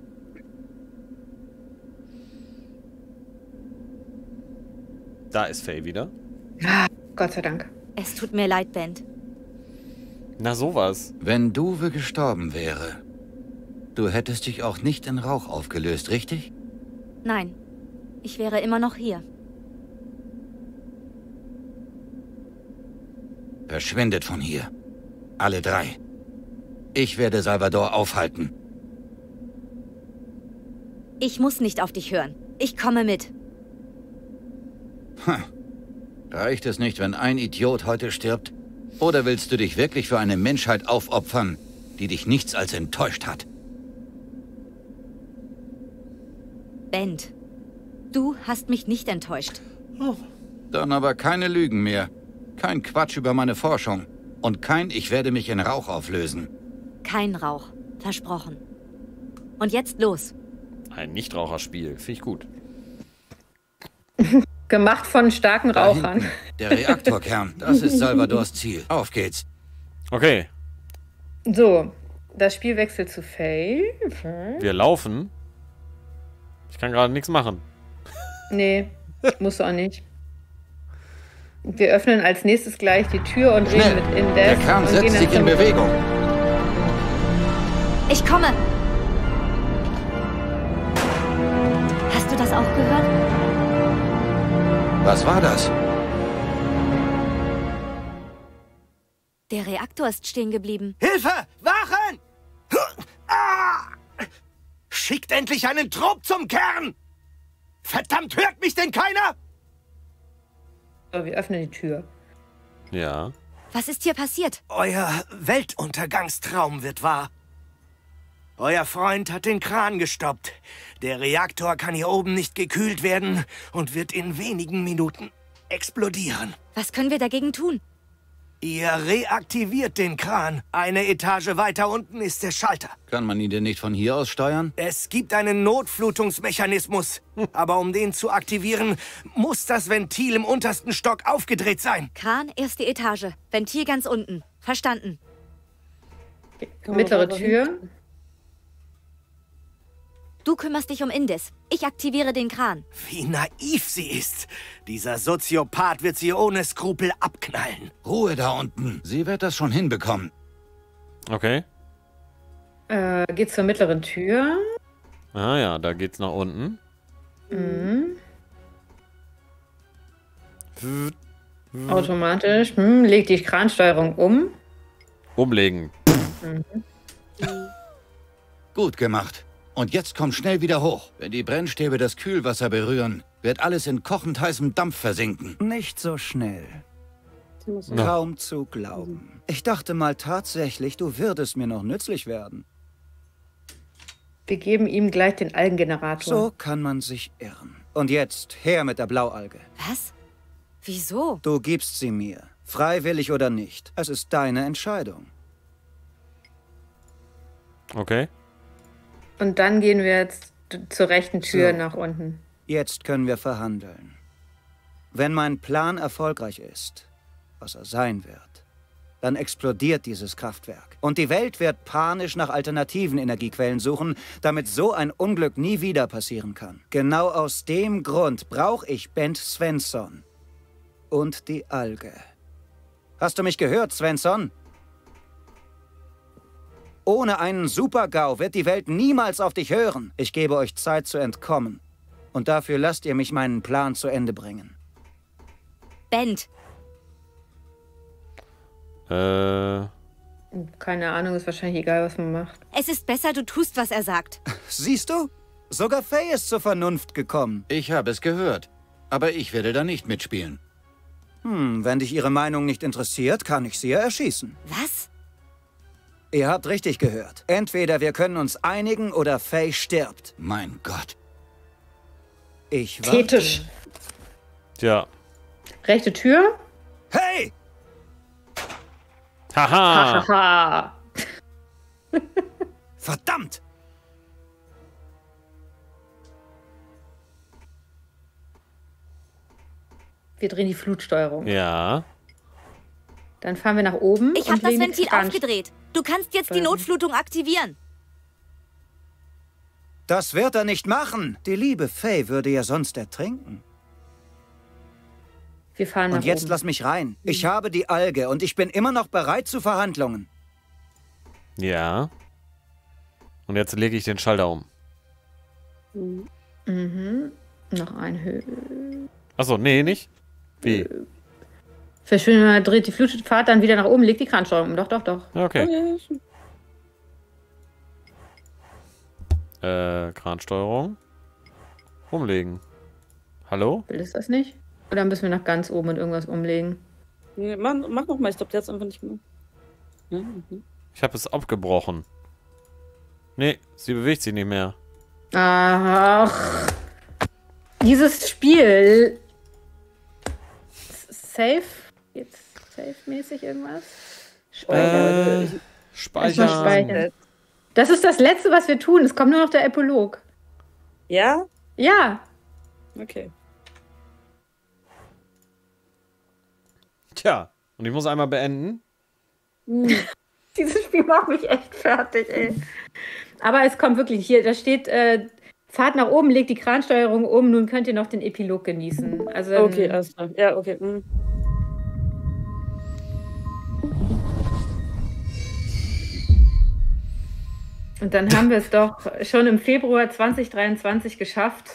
Da ist Faye wieder. Gott sei Dank. Es tut mir leid, Bent. Na sowas. Wenn Duwe gestorben wäre, du hättest dich auch nicht in Rauch aufgelöst, richtig? Nein, ich wäre immer noch hier. Verschwindet von hier. Alle drei. Ich werde Salvador aufhalten. Ich muss nicht auf dich hören. Ich komme mit. Hm. Reicht es nicht, wenn ein Idiot heute stirbt? Oder willst du dich wirklich für eine Menschheit aufopfern, die dich nichts als enttäuscht hat? Bent, du hast mich nicht enttäuscht. Dann aber keine Lügen mehr. Kein Quatsch über meine Forschung. Und kein Ich werde mich in Rauch auflösen. Kein Rauch. Versprochen. Und jetzt los. Ein Nichtraucherspiel. Finde ich gut. Gemacht von starken Da Rauchern. hinten, der Reaktorkern. Das ist Salvadors Ziel. Auf geht's. Okay, So, das Spiel wechselt zu Faye. wir laufen. Ich kann gerade nichts machen. Nee, musst du auch nicht. Wir öffnen als nächstes gleich die Tür und reden Schnell. mit Indes. Der Kern und setzt gehen dann sich in zum- Bewegung. Ich komme. Hast du das auch gehört? Was war das? Der Reaktor ist stehen geblieben. Hilfe! Wachen! Ah! Schickt endlich einen Trupp zum Kern! Verdammt, hört mich denn keiner? So, wir öffnen die Tür. Ja. Was ist hier passiert? Euer Weltuntergangstraum wird wahr. Euer Freund hat den Kran gestoppt. Der Reaktor kann hier oben nicht gekühlt werden und wird in wenigen Minuten explodieren. Was können wir dagegen tun? Ihr reaktiviert den Kran. Eine Etage weiter unten ist der Schalter. Kann man ihn denn nicht von hier aus steuern? Es gibt einen Notflutungsmechanismus. Aber um den zu aktivieren, muss das Ventil im untersten Stock aufgedreht sein. Kran, erste Etage. Ventil ganz unten. Verstanden. Mittlere Tür. Du kümmerst dich um Indes. Ich aktiviere den Kran. Wie naiv sie ist. Dieser Soziopath wird sie ohne Skrupel abknallen. Ruhe da unten. Sie wird das schon hinbekommen. Okay. Äh, geht zur mittleren Tür. Ah ja, da geht's nach unten. Mhm. Automatisch. Hm, legt die Kransteuerung um. Umlegen. Mhm. Gut gemacht. Und jetzt komm schnell wieder hoch. Wenn die Brennstäbe das Kühlwasser berühren, wird alles in kochend heißem Dampf versinken. Nicht so schnell. Na. Kaum zu glauben. Ich dachte mal tatsächlich, du würdest mir noch nützlich werden. Wir geben ihm gleich den Algengenerator. So kann man sich irren. Und jetzt her mit der Blaualge. Was? Wieso? Du gibst sie mir. Freiwillig oder nicht. Es ist deine Entscheidung. Okay. Und dann gehen wir jetzt zur rechten Tür So. nach unten. Jetzt können wir verhandeln. Wenn mein Plan erfolgreich ist, was er sein wird, dann explodiert dieses Kraftwerk. Und die Welt wird panisch nach alternativen Energiequellen suchen, damit so ein Unglück nie wieder passieren kann. Genau aus dem Grund brauche ich Bent Svensson. Und die Alge. Hast du mich gehört, Svensson? Ohne einen Super-GAU wird die Welt niemals auf dich hören. Ich gebe euch Zeit zu entkommen. Und dafür lasst ihr mich meinen Plan zu Ende bringen. Bent. Äh. Keine Ahnung, ist wahrscheinlich egal, was man macht. Es ist besser, du tust, was er sagt. Siehst du? Sogar Faye ist zur Vernunft gekommen. Ich habe es gehört. Aber ich werde da nicht mitspielen. Hm, wenn dich ihre Meinung nicht interessiert, kann ich sie ja erschießen. Was? Ihr habt richtig gehört. Entweder wir können uns einigen oder Faye stirbt. Mein Gott. Ich warte. Tätisch. Tja. Rechte Tür. Hey! Haha! Haha! Verdammt! Wir drehen die Flutsteuerung. Ja. Dann fahren wir nach oben. Ich habe und das legen die Ventil Kran- aufgedreht. Du kannst jetzt die Notflutung aktivieren. Das wird er nicht machen. Die liebe Faye würde ja sonst ertrinken. Wir fahren nach Und jetzt oben. lass mich rein. Ich habe die Alge und ich bin immer noch bereit zu Verhandlungen. Ja. Und jetzt lege ich den Schalter um. Mhm. Noch ein Höhe. Achso, nee, nicht? Wie? Verschwinde, dreht die Flutfahrt dann wieder nach oben, legt die Kransteuerung um. Doch, doch, doch. Ja, okay. Äh, Kransteuerung. Umlegen. Hallo? Will es das nicht? Oder müssen wir nach ganz oben und irgendwas umlegen? Nee, mach, mach noch mal, ich glaube, der hat es einfach nicht gemacht. Ja, mhm. Ich habe es abgebrochen. Nee, sie bewegt sich nicht mehr. Ach. Dieses Spiel. Safe? Jetzt safe-mäßig irgendwas? Speichern. Äh, Erstmal speichern. speichern. Das ist das Letzte, was wir tun. Es kommt nur noch der Epilog. Ja? Ja. Okay. Tja, und ich muss einmal beenden. Dieses Spiel macht mich echt fertig, ey. Aber es kommt wirklich hier, da steht, äh, Fahrt nach oben, legt die Kransteuerung um, nun könnt ihr noch den Epilog genießen. Also, Okay, alles klar. Ja, okay. Mhm. Und dann haben wir es doch schon im Februar zwanzig dreiundzwanzig geschafft.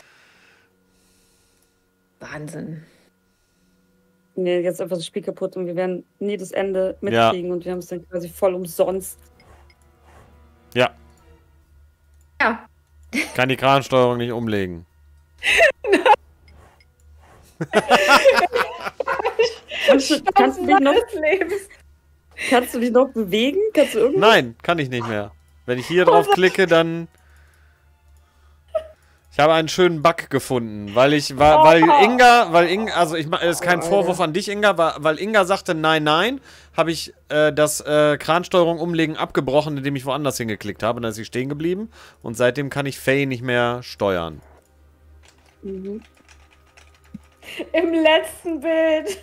Wahnsinn. Nee, jetzt ist einfach das Spiel kaputt und wir werden nie das Ende mitkriegen und wir haben es dann quasi voll umsonst. Ja. Ja. Kann die Kransteuerung nicht umlegen. kannst, du, kannst, du dich noch, kannst du dich noch bewegen? Kannst du irgendwas? Nein, kann ich nicht mehr. Wenn ich hier drauf klicke, dann... Ich habe einen schönen Bug gefunden, weil ich, weil, weil Inga, weil Inga, also ich mache, ist kein Vorwurf an dich, Inga, weil, weil Inga sagte nein, nein, habe ich äh, das äh, Kransteuerung umlegen abgebrochen, indem ich woanders hingeklickt habe, und dann ist sie stehen geblieben und seitdem kann ich Faye nicht mehr steuern. Mhm. Im letzten Bild.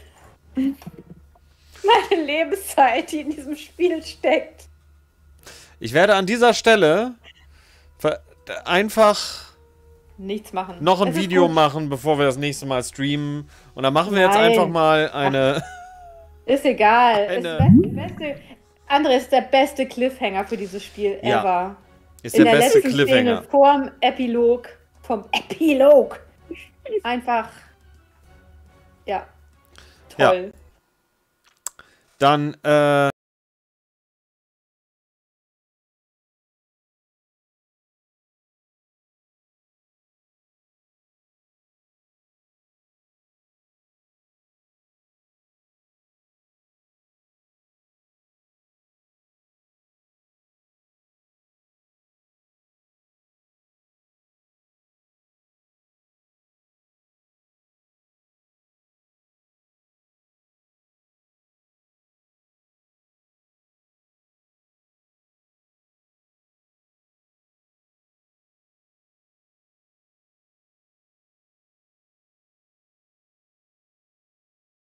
Meine Lebenszeit, die in diesem Spiel steckt. Ich werde an dieser Stelle einfach nichts machen. Noch ein Es ist Video gut. machen, bevor wir das nächste Mal streamen. Und dann machen wir jetzt Nein. einfach mal eine... Ist egal. Eine- Ist das beste, André ist der beste Cliffhanger für dieses Spiel Ja. ever. Ist In der der beste letzten Cliffhanger. Szene vorm Epilog. Vom Epilog. Einfach. Ja. Toll. Dann, äh...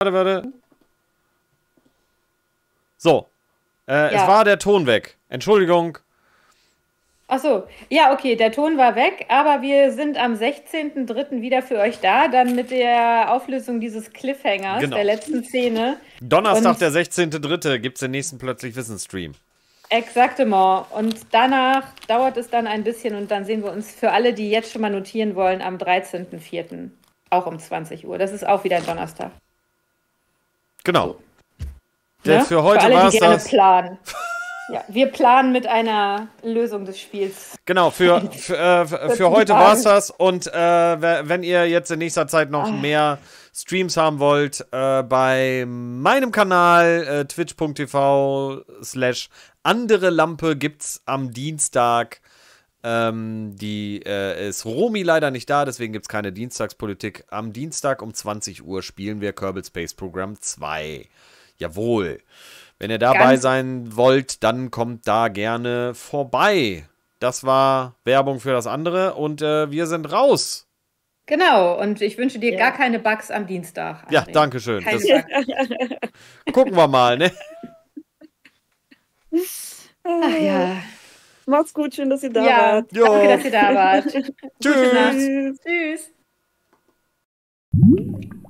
Warte, warte. So. Äh, Ja. Es war der Ton weg. Entschuldigung. Ach so, ja, okay, der Ton war weg, aber wir sind am sechzehnten dritten wieder für euch da, dann mit der Auflösung dieses Cliffhangers, Genau. der letzten Szene. Donnerstag, Und der sechzehnte dritte gibt es den nächsten Plötzlich Wissen-Stream. Exaktement. Und danach dauert es dann ein bisschen und dann sehen wir uns für alle, die jetzt schon mal notieren wollen, am dreizehnten vierten auch um zwanzig Uhr. Das ist auch wieder ein Donnerstag. Genau. Der Ne? für heute für alle, war die es gerne das. planen. Ja, wir planen mit einer Lösung des Spiels. Genau, für, für, äh, für, für heute war es das. Und äh, wenn ihr jetzt in nächster Zeit noch mehr Streams haben wollt, äh, bei meinem Kanal äh, twitch.tv slash andere Lampe gibt's am Dienstag ähm, die äh, ist Romy leider nicht da, deswegen gibt's keine Dienstagspolitik. Am Dienstag um zwanzig Uhr spielen wir Kerbal Space Program zwei. Jawohl. Wenn ihr dabei Ganz sein wollt, dann kommt da gerne vorbei. Das war Werbung für das andere und äh, wir sind raus. Genau, und ich wünsche dir gar keine Bugs am Dienstag. Ja, André. danke schön. Keine Das, Bugs. gucken wir mal, ne? Ach ja. Macht's gut, schön, dass ihr da Ja, wart. danke, dass ihr da wart. Gute Nacht. Tschüss. Tschüss.